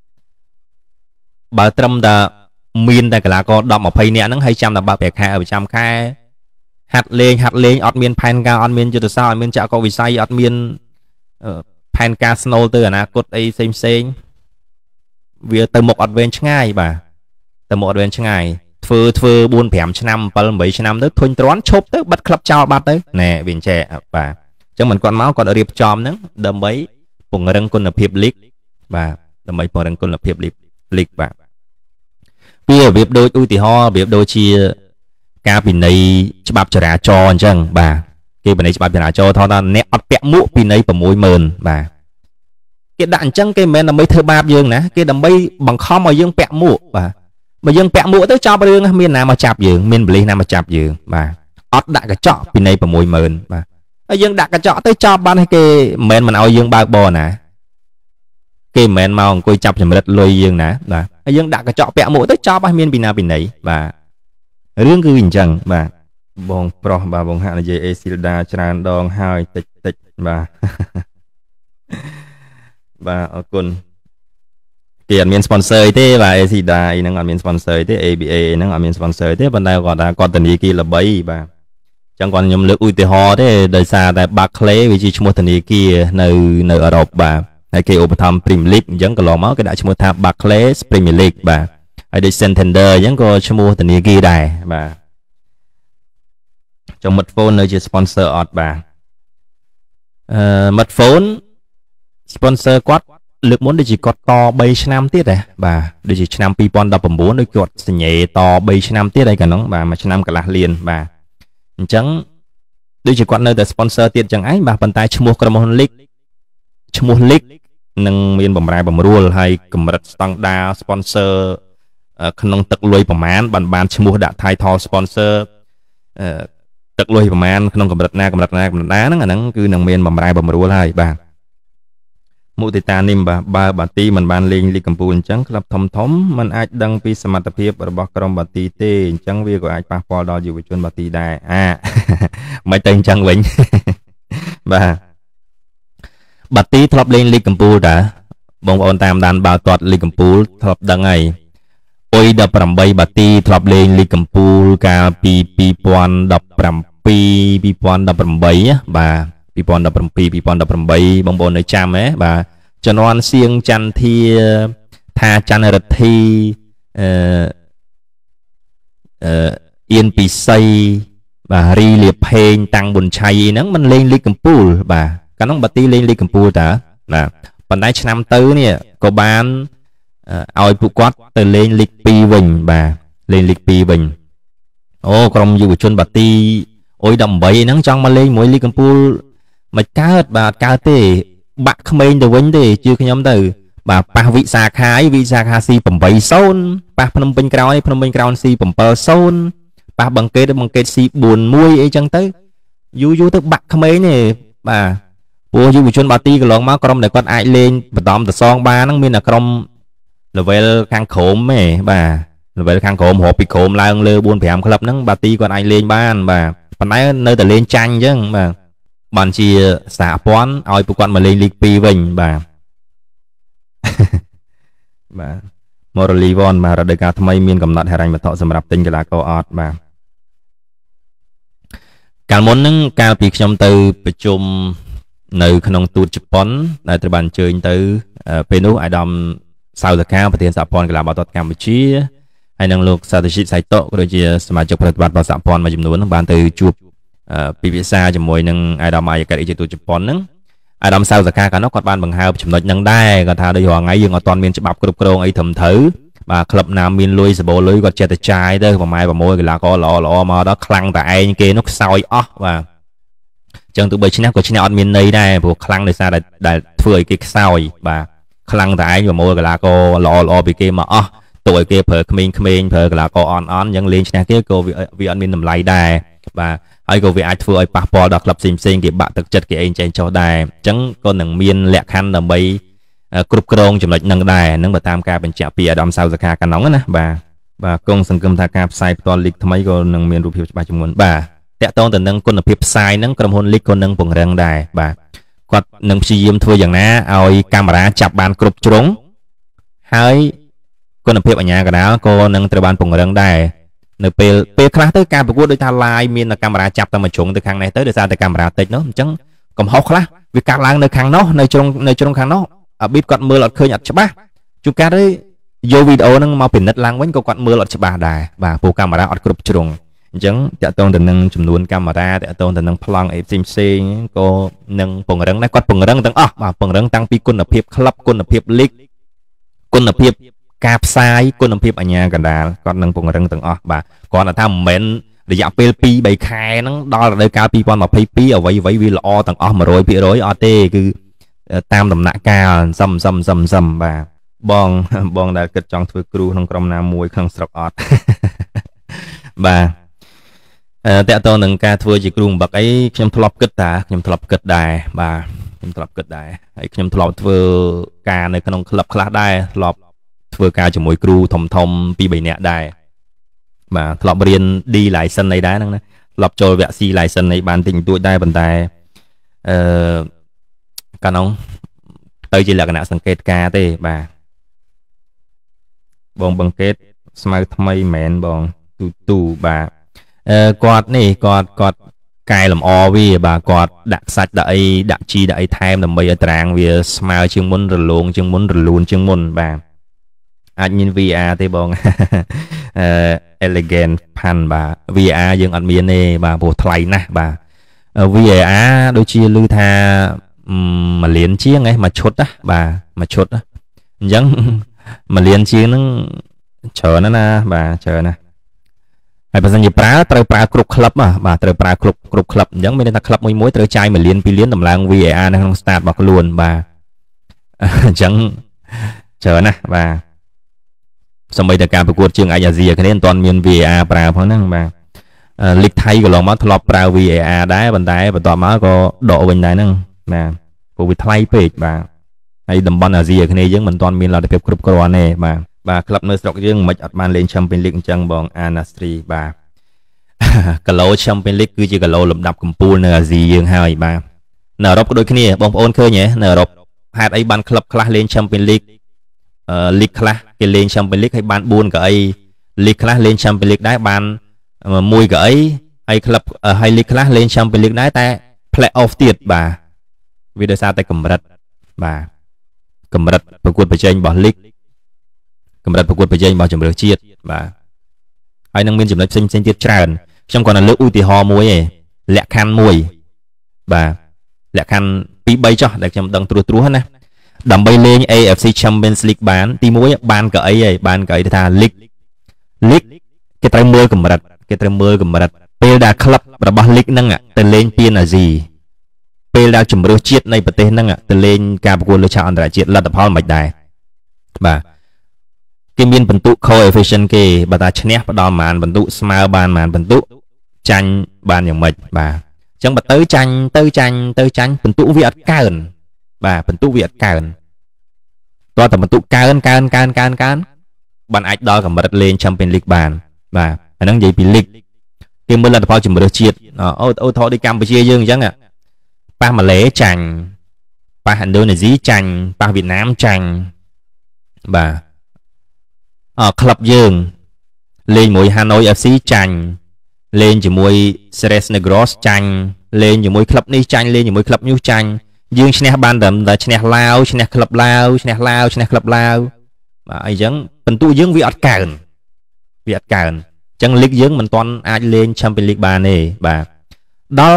បើត្រឹមតែមានតែកីឡាករដប់ยี่สิบនាក់ហ្នឹងហើយចាំតែបើកប្រាក់ខែប្រចាំខែហាត់លេងហាត់លេងអត់មានផែនការអត់មានយុទ្ធសាស្ត្រអត់មានចក្រវិស័យអត់មានផែនការស្នូលទៅអនាគតអីផ្សេងផ្សេងវាទៅមុខអត់វែងឆ្ងាយបាទទៅមុខអត់វែងឆ្ងាយធ្វើធ្វើbốn nămឆ្នាំbảy támឆ្នាំទៅធុញទ្រាន់ឈប់ទៅបិទក្លឹបចោលបាត់ទៅណែវាអញ្ចឹងបាទអញ្ចឹងមិនគាត់មកគាត់រៀបចំហ្នឹងដើម្បីពង្រឹងគុណភាពលីកបាទដើម្បីពង្រឹងគុណភាពលីកលីកបាទពីរបៀបដូចឧទាហរណ៍របៀបដូចជាការពិន័យច្បាប់ចរាចរណ៍អញ្ចឹងបាទគេពិន័យច្បាប់ចរាចរណ៍ថាអ្នកអត់ពាក់មួកពិន័យ6ម៉ឺនបាទគេដាក់អញ្ចឹងគេមិនមែនដើម្បីធ្វើបាបយើងណាគេដើម្បីបង្ខំឲ្យយើងពាក់មួកបាទបើយើងពាក់មួកទៅចប់រឿងមានណាមកចាប់យើងមានប៉ូលីសណាមកចាប់យើងបាទអត់ដាក់កញ្ចក់ពិន័យ6ម៉ឺនបាទហើយយើងដាក់កញ្ចក់ទៅចប់បានឲ្យគេមិនមែនមិនឲ្យយើងបើកបរណាគេមិនមែនមកអង្គុយចាប់ចម្រិតលុយយើងណាបាទហើយយើងដាក់កញ្ចក់ពាក់មួកទៅចប់ឲ្យមានពីណាពីណីបាទរឿងគឺអញ្ចឹងបាទបងប្រុសបាទបងហាក់និយាយអេស៊ីលដាច្រើនដងហើយតិចតិចបាទបាទអរគុណគេអត់មាន sponsor ទេបាទអេស៊ីដាអីហ្នឹងអត់មាន sponsor ទេ เอ บี เอ ហ្នឹងអត់មាន sponsor ទេប៉ុន្តែគាត់ថាគាត់ធនាគារល្បីបាទចឹងគាត់ខ្ញុំលើកឧទាហរណ៍ទេដោយសារតែ Barclays វាជាឈ្មោះធនាគារនៅនៅអឺរ៉ុបបាទហើយគេឧបត្ថម្ភ Premier League អញ្ចឹងកន្លងមកគេដាក់ឈ្មោះថា Barclays Premier League បាទហើយដូច Santander អញ្ចឹងក៏ឈ្មោះធនាគារដែរបាទចុង Smartphone នៅជា sponsor អត់បាទអឺ Smartphone sponsor គាត់លើកមុនដូចជាគាត់ត3ឆ្នាំទៀតដែរបាទដូចជាឆ្នាំពីរពាន់ដប់ប្រាំបួនដូចគាត់សញ្ញេត3ឆ្នាំទៀតហើយកាលនោះបាទមួយឆ្នាំកន្លះលានបាទអញ្ចឹងដូចជាគាត់នៅតែ sponsor ទៀតចឹងឯងបាទប៉ុន្តែឈ្មោះក្រុមហ៊ុន League ឈ្មោះ League នឹងមានបំរែបំរួលហើយកម្រិតស្តង់ដារ sponsor ក្នុងទឹកលុយប្រមាណបានបានឈ្មោះដាក់ title sponsor ទឹកលុយប្រមាណក្នុងកម្រិតណាកម្រិតណាកម្រិតណាហ្នឹងអាហ្នឹងគឺនឹងមានបំរែបំរួលហើយបាទមុទិតានិមបាទបើបាទីមិនបានលេងលីកកំពូលអញ្ចឹងក្លឹបធំធំมันអាចដឹងពីសមត្ថភាពរបស់ក្រុមបាទីទេអញ្ចឹងវាក៏អាចប៉ះពាល់ដល់យុវជនបាទីដែរអាមិនទៅអញ្ចឹងវិញបាទបាទីធ្លាប់លេងលីកកំពូលតាបងប្អូនតាមដានបាល់ទាត់លីកកំពូលធ្លាប់ដឹងហើយអុយដប់ប្រាំបីបាទីធ្លាប់លេងលីកកំពូលកាលពីពីរពាន់ដប់ប្រាំពីរ ពីរពាន់ដប់ប្រាំបីបាទពីរពាន់ដប់ប្រាំពីរ ពីរពាន់ដប់ប្រាំបីបងប្អូននៅចាំហ៎បាទជំនាន់សៀងចន្ទធាថាចន្ទរិទ្ធីអឺអឺអៀនពិសីបាទរីលៀបផេងតាំងប៊ុនឆៃហ្នឹងมันលេងលីកកំពូលបាទកាលនោះបាទីលេងលីកកំពូលតាបាទប៉ុន្តែឆ្នាំទៅនេះក៏បានឲ្យពួកគាត់ទៅលេងលីកពីរវិញបាទលេងលីកពីរវិញអូក្រុមយុវជនបាទីអុយដប់ប្រាំបីហ្នឹងចង់មកលេងមួយលីកកំពូលមិនកើតបាទកើតទេបាក់ក្មេងទៅវិញទេជឿខ្ញុំទៅបាទប៉ះវិសាខាយវិសាខាស៊ីប្រាំបីសូន្យប៉ះភ្នំពេញក្រោយភ្នំពេញក្រោយស៊ីប្រាំbảyសូន្យប៉ះបង្កេតបង្កេតស៊ីបួនមួយអីចឹងទៅយូរយូរទៅបាក់ក្មេងទេបាទព្រោះយុវជនបាទីកន្លងមកក្រុមដែលគាត់អាចលេងបដំតសងបានហ្នឹងមានតែក្រុម level ខាងក្រោមទេបាទ level ខាងក្រោមរាប់ពីក្រោមឡើងលើbốn nămក្លឹបហ្នឹងបាទីគាត់អាចលេងបានបាទប៉ុន្តែនៅតែលេងចាញ់អញ្ចឹងបាទបានជាសហព័ន្ធឲ្យពួកគាត់មកលេងលីកពីរវិញបាទបាទ Morally One បាទរដូវកាលថ្មីមានកំណត់ហិរញ្ញវត្ថុសម្រាប់ទិញកីឡាករអត់បាទកាលមុនហ្នឹងកាលពីខ្ញុំទៅប្រជុំនៅក្នុងទូតជប៉ុនដែលត្រូវបានអញ្ជើញទៅពេលនោះអាដាមសៅសកាប្រធានសហព័ន្ធកីឡាបាល់ទាត់កម្ពុជាហើយនិងលោកសាតូស៊ីសៃតូក៏ដូចជាសមាជិកប្រតិបត្តិរបស់សហព័ន្ធមួយចំនួនបានទៅជួបពិភាក្សាជាមួយនឹងអាដាមអាយការីជាទូតជប៉ុនហ្នឹងអាដាមសៅសកាកាលនោះគាត់បានបង្ហើបចំណុចហ្នឹងដែរគាត់ថាដូចរាល់ថ្ងៃយើងអត់ទាន់មានច្បាប់គ្រប់គ្រងអីត្រឹមត្រូវបាទក្លឹបណាមានលុយសបោលុយគាត់ចេះតែចាយទៅប្រម៉ែប្រមូលកីឡាករល្អល្អមកដល់ខ្លាំងតែឯងគេនោះខ្សោយអស់បាទអញ្ចឹងទោះបីឈ្នះក៏ឈ្នះអត់មានន័យដែរព្រោះខ្លាំងដោយសារដែលធ្វើឲ្យគេខ្សោយបាទខ្លាំងតែឯងប្រមូលកីឡាករល្អល្អពីគេមកអស់ទោះឲ្យគេប្រើក្មេងៗប្រើកីឡាករអន់អន់អញ្ចឹងលេងឈ្នះគេក៏វាអត់មានតម្លៃដែរបាទហើយក៏វាអាចធ្វើឲ្យប៉ះពាល់ដល់ក្លឹបផ្សេងផ្សេងគេបាក់ទឹកចិត្តគេអីចេះចុះដែរអញ្ចឹងក៏នឹងមានលក្ខខណ្ឌដើម្បីគ្រប់គ្រងចំណុចហ្នឹងដែរហ្នឹងបើតាមការបញ្ជាក់ពីអាដាមសៅសខាកាលនោះណាបាទបាទគង់សង្ឃឹមថាការផ្សាយផ្ទាល់លីកថ្មីក៏នឹងមានរូបភាពច្បាស់ជាងមុនបាទតកតងទៅនឹងគុណភាពផ្សាយហ្នឹងក្រុមហ៊ុនលីកក៏នឹងពង្រឹងដែរបាទគាត់នឹងព្យាយាមធ្វើយ៉ាងណាឲ្យកាមេរ៉ាចាប់បានគ្រប់ជ្រុងហើយគុណភាពអាជ្ញាកណ្ដាលក៏នឹងត្រូវបានពង្រឹងដែរនៅពេលពេលខ្លះទៅការប្រកួតដូចថា live មានកាមេរ៉ាចាប់តែមួយជ្រុងទៅខាងនេះទៅដោយសារតែកាមេរ៉ាតិចនោះអញ្ចឹងកំហុសខ្លះវាកាត់ឡើងនៅខាងនោះនៅជ្រុងនៅជ្រុងខាងនោះអាប៊ីតគាត់មើលអត់ឃើញអត់ច្បាស់ជួនកាលទៅយកវីដេអូហ្នឹងមកពិនិត្យឡើងវិញក៏គាត់មើលអត់ច្បាស់ដែរបាទព្រោះកាមេរ៉ាអត់គ្រប់ជ្រុងអញ្ចឹងតកតងទៅនឹងចំនួនកាមេរ៉ាតកតងទៅនឹងប្លង់អីផ្សេងផ្សេងក៏នឹងពង្រឹងដែរគាត់ពង្រឹងទាំងអស់បាទពង្រឹងតាំងពីគុណភាពក្លឹបគុណភាពលីកគុណភាពការផ្សាយគុណភាពអាជ្ញាកណ្ដាលគាត់នឹងពង្រឹងទាំងអស់បាទគាត់ថាមិនមែនរយៈពេលពីរ បីខែហ្នឹងដល់រដូវកាលពីរពាន់ម្ភៃពីរអ្វីអ្វីវាល្អទាំងអស់មួយរយភាគរយអត់ទេគឺតាមដំណាក់កាលសឹមសឹមសឹមសឹមបាទបងបងដែលគិតចង់ធ្វើគ្រូក្នុងក្រុមណាមួយក្នុងស្រុកអត់បាទតែតើនឹងការធ្វើជាគ្រូបង្វឹកអីខ្ញុំធ្លាប់គិតតាខ្ញុំធ្លាប់គិតដែរបាទខ្ញុំធ្លាប់គិតដែរហើយខ្ញុំធ្លាប់ធ្វើការនៅក្នុងក្លឹបខ្លះដែរធ្លាប់ធ្វើការជាមួយគ្រូធំធំពីរបីនាក់ដែរបាទធ្លាប់រៀន D license អីដែរហ្នឹងណាធ្លាប់ចូលវគ្គ C license អីបានតិចតួចដែរប៉ុន្តែអឺកាលនោះទៅជាលក្ខណៈសង្កេតការទេបាទបងបង្កេតស្មៅថ្មីមែនបងទូទូបាទអឺគាត់នេះគាត់គាត់កែលម្អវាបាទគាត់ដាក់ខ្សាច់ដាក់អីដាក់ជីដាក់អីថែមដើម្បីឲ្យត្រាងវាស្មើជាងមុនរលោងជាងមុនរលូនជាងមុនបាទអាចមាន วี អាร์ ទេបងអឺ elegant pan បាទ วี អាร์ យើងអត់មានទេបាទព្រោះថ្លៃណាស់បាទ วี អាร์ ដូចជាឮថាមួយលានជាងឯងមួយឈុតណាបាទមួយឈុតអញ្ចឹងមួយលានជាងហ្នឹងច្រើនណាស់បាទច្រើនណាស់ហើយបើសិនជាប្រើត្រូវប្រើគ្រប់ក្លឹបបាទត្រូវប្រើគ្រប់គ្រប់ក្លឹបអញ្ចឹងមានន័យថាក្លឹបមួយមួយត្រូវចាយមួយលានពីរលានតម្លើង วี អាร์ នៅក្នុង start របស់ខ្លួនបាទអញ្ចឹងច្រើនណាស់បាទសម្បីតែការប្រកួតជើងឯកអាស៊ីគ្នាមិនទាន់មាន วี អាร์ ប្រើផងហ្នឹងបាទលីកថៃកន្លងមកធ្លាប់ប្រើ วี អាร์ ដែរប៉ុន្តែបន្ទាប់មកក៏ដកវិញដែរហ្នឹងបាទព្រោះវាថ្លៃពេកបាទហើយតំបន់អាស៊ីគ្នាយើងមិនទាន់មានលទ្ធភាពគ្រប់គ្រាន់ទេបាទបាទក្លឹបនៅស្រុកយើងមិនអត់បានលេង Champions League អញ្ចឹងបង Anastri បាទគីឡូ Champions League គឺជាគីឡូលំដាប់កំពូលនៅអាស៊ីយើងហើយបាទនៅអឺរ៉ុបក៏ដូចគ្នាបងប្អូនឃើញទេនៅអឺរ៉ុបហេតុអីបានក្លឹបខ្លះលេង Champions League អឺ League ខ្លះគេលេង Champions League ហើយបានបួនកៅអី League ខ្លះលេង Champions League ដែរបានមួយកៅអីហើយក្លឹបហើយ League ខ្លះលេង Champions League ដែរតែ Play Off ទៀតបាទវាដោយសារតែកម្រិតបាទកម្រិតប្រកួតប្រជែងរបស់ League កម្រិតប្រកួតប្រជែងរបស់ជម្រើសជាតិបាទហើយនឹងមានចំណុចផ្សេងផ្សេងទៀតច្រើនខ្ញុំគាត់នៅលើកឧទាហរណ៍មួយឯងលក្ខខណ្ឌមួយបាទលក្ខខណ្ឌពីរបីចុះដែលខ្ញុំដឹងត្រួសត្រាសណាដើម្បីលេង เอ เอฟ ซี Champions League បានទីមួយបានកៅអីឯងបានកៅអីថា League League គេត្រូវមើលកម្រិតគេត្រូវមើលកម្រិតពេលដែលក្លឹបរបស់ League ហ្នឹងទៅលេងពានអាស៊ីពេលដែលជម្រើសជាតិនៃប្រទេសហ្នឹងទៅលេងការប្រកួតលើឆាកអន្តរជាតិលទ្ធផលមិនដែរបាទគេមានបន្ទុក coefficient គេបើថាឈ្នះផ្ដល់ប៉ុន្មានបន្ទុកស្មើបានប៉ុន្មានបន្ទុកចាញ់បានយ៉ាងម៉េចបាទអញ្ចឹងបើទៅចាញ់ទៅចាញ់ទៅចាញ់បន្ទុកវាអត់កើនបាទបន្ទុកវាអត់កើនតើតែបន្ទុកកើនកើនកើនកើនកើនបានអាចដល់កម្រិតលេង Champions League បានបាទអាហ្នឹងនិយាយពី League គេមើលលទ្ធផលជម្រើសជាតិអូអូថតដូចកម្ពុជាយើងអញ្ចឹងប៉ះម៉ាឡេចាញ់ប៉ះឥណ្ឌូនេស៊ីចាញ់ប៉ះវៀតណាមចាញ់បាទអឺក្លឹបយើងលេងជាមួយ Hanoi เอฟ ซี ចាញ់លេងជាមួយ Ceres Negros ចាញ់លេងជាមួយក្លឹបនេះចាញ់លេងជាមួយក្លឹបនោះចាញ់យើងឈ្នះបានតែឈ្នះឡាវឈ្នះក្លឹបឡាវឈ្នះឡាវឈ្នះក្លឹបឡាវបាទអីចឹងបន្ទុកយើងវាអត់កើនវាអត់កើនអញ្ចឹងលីកយើងមិនទាន់អាចលេង Champions League បានទេបាទដល់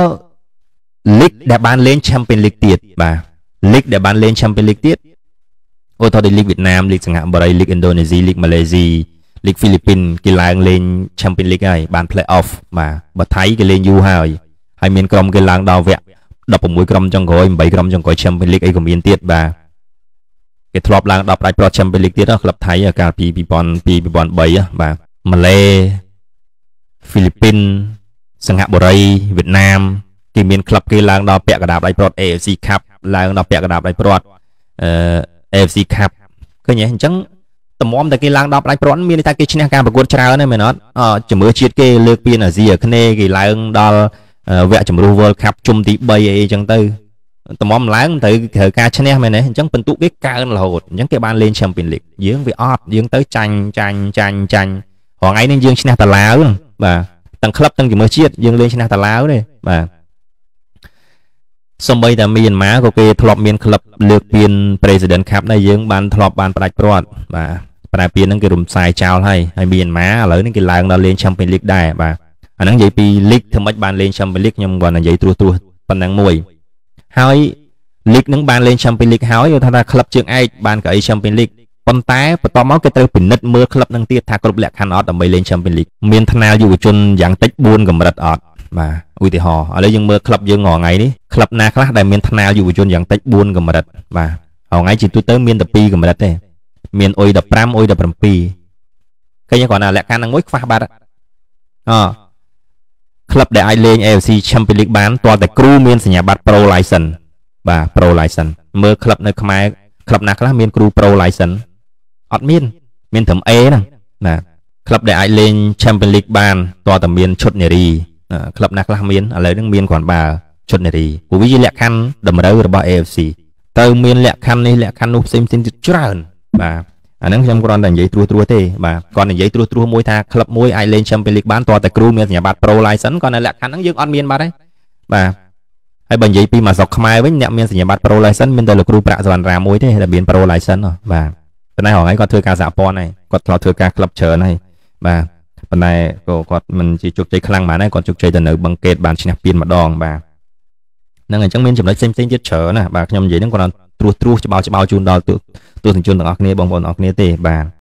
League ដែលបានលេង Champions League ទៀតបាទ League ដែលបានលេង Champions League ទៀតអូថតដូច League វៀតណាម League សិង្ហបុរី League ឥណ្ឌូនេស៊ី League ម៉ាឡេស៊ី League ហ្វីលីពីនគេឡើងលេង Champions League ហើយបាន Play Off បាទបើថៃគេលេងយូរហើយហើយមានក្រុមគេឡើងដល់វគ្គដប់ប្រាំមួយក្រុមចុងក្រោយeightក្រុមចុងក្រោយ Champions League អីក៏មានទៀតបាទគេធ្លាប់ឡើងដល់ផ្ដាច់ប្រត់ Champions League ទៀតក្លឹបថៃកាលពីtwo thousand two two thousand threeបាទម៉ាឡេហ្វីលីពីនសិង្ហបុរីវៀតណាមគេមានក្លឹបគេឡើងដល់ពាក់កណ្ដាលដៃប្រត់ เอ เอฟ ซี Cup ឡើងដល់ពាក់កណ្ដាលដៃប្រត់អឺ เอ เอฟ ซี Cup ឃើញទេអញ្ចឹងតម្រាំតែគេឡើងដល់ផ្ដាច់ប្រត់មានន័យថាគេឈ្នះការប្រកួតច្រើនទេមែនអត់អជំរឿជាតិគេលើកពានអាស៊ីអាគ្នេយ៍គេឡើងដល់វគ្គជម្រុះ World Cup ជុំទីthreeអីអញ្ចឹងទៅតម្រាំឡើងត្រូវត្រូវការឈ្នះមែនទេអញ្ចឹងពិន្ទុគេកើនរហូតអញ្ចឹងគេបានលេង Champions League យើងវាអត់យើងទៅចាញ់ចាញ់ចាញ់ចាញ់រហងៃនេះយើងឈ្នះតាឡាវបាទទាំងក្លឹបទាំងជំរឿជាតិយើងលេងឈ្នះតាឡាវទេបាទសំបីតែមីយ៉ាន់ម៉ាក៏គេធ្លាប់មានក្លឹបលើកពាន President Cup ដែរយើងបានធ្លាប់បានផ្ដាច់ព្រាត់បាទប្រែពានហ្នឹងគេរំសាយចោលហើយហើយមីយ៉ាន់ម៉ាឥឡូវនេះគេឡើងដល់លេង Champions League ដែរបាទអាហ្នឹងនិយាយពី League ធ្វើម៉េចបានលេង Champions League ខ្ញុំគាត់និយាយត្រួសត្រាសប៉ុណ្ណឹងមួយហើយ League ហ្នឹងបានលេង Champions League ហើយយល់ថាថាក្លឹបជើងឯកបានកៅអី Champions League ប៉ុន្តែបន្ទាប់មកគេត្រូវពិនិត្យមើលក្លឹបហ្នឹងទៀតថាគ្រប់លក្ខខណ្ឌអត់ដើម្បីលេង Champions League មានថ្នាលយុវជនយ៉ាងតិចfourកម្រិតអត់បាទឧទាហរណ៍ឥឡូវយើងមើលក្លឹបយើងរាល់ថ្ងៃនេះក្លឹបណាខ្លះដែលមានថ្នាលយុវជនយ៉ាងតិចfourកម្រិតបាទរាល់ថ្ងៃជាទូទៅមានតែtwoកម្រិតទេមានអុយfifteenអុយseventeenឃើញគាត់ណាលក្ខខណ្ឌហ្នឹងមួយខ្វះបាត់អក្លឹបដែលអាចលេង เอ เอฟ ซี Champions League បានតើតែគ្រូមានសញ្ញាបត្រ Pro License បាទ Pro License មើលក្លឹបនៅខ្មែរក្លឹបណាខ្លះមានគ្រូ Pro License អត់មានមានត្រឹម A ហ្នឹងណាក្លឹបដែលអាចលេង Champions League បានតើតែមានឈុតនារីក្លឹបណាខ្លះមានឥឡូវហ្នឹងមានគ្រាន់បើឈុតនារីព្រោះវាជាលក្ខខណ្ឌតម្រូវរបស់ เอ เอฟ ซี ទៅមានលក្ខខណ្ឌនេះលក្ខខណ្ឌនោះផ្សេងផ្សេងទៀតច្រើនបាទអាហ្នឹងខ្ញុំគ្រាន់តែនិយាយត្រួសត្រាសទេបាទគាត់និយាយត្រួសត្រាសមួយថាក្លឹបមួយអាចលេង Champions League បានតើតែគ្រូមានសញ្ញាបត្រ Pro License គាត់នៅលក្ខខណ្ឌហ្នឹងយើងអត់មានបាត់ទេបាទហើយបើនិយាយពីមកស្រុកខ្មែរវិញអ្នកមានសញ្ញាបត្រ Pro License មានតែលោកគ្រូប្រាក់សវណ្ណរាមួយទេដែលមាន Pro License បាទប៉ុន្តែរហងៃគាត់ធ្វើការសហព័ន្ធហើយគាត់ធ្លាប់ធ្វើការក្លឹបច្រើនហើយបាទប៉ុន្តែក៏គាត់មិនជាជោគជ័យខ្លាំងបានដែរគាត់ជោគជ័យទៅនៅបឹងកេតបានឈ្នះពានម្ដងបាទហ្នឹងអញ្ចឹងមានចំណុចផ្សេងផ្សេងទៀតច្រើនណាបាទខ្ញុំនិយាយហ្នឹងគាត់ត្រួសត្រាសច្បាស់ច្បាស់ជូនដល់ទស្សនិកជនទាំងអស់គ្នាបងប្អូនទាំងអស់គ្នាទេបាទ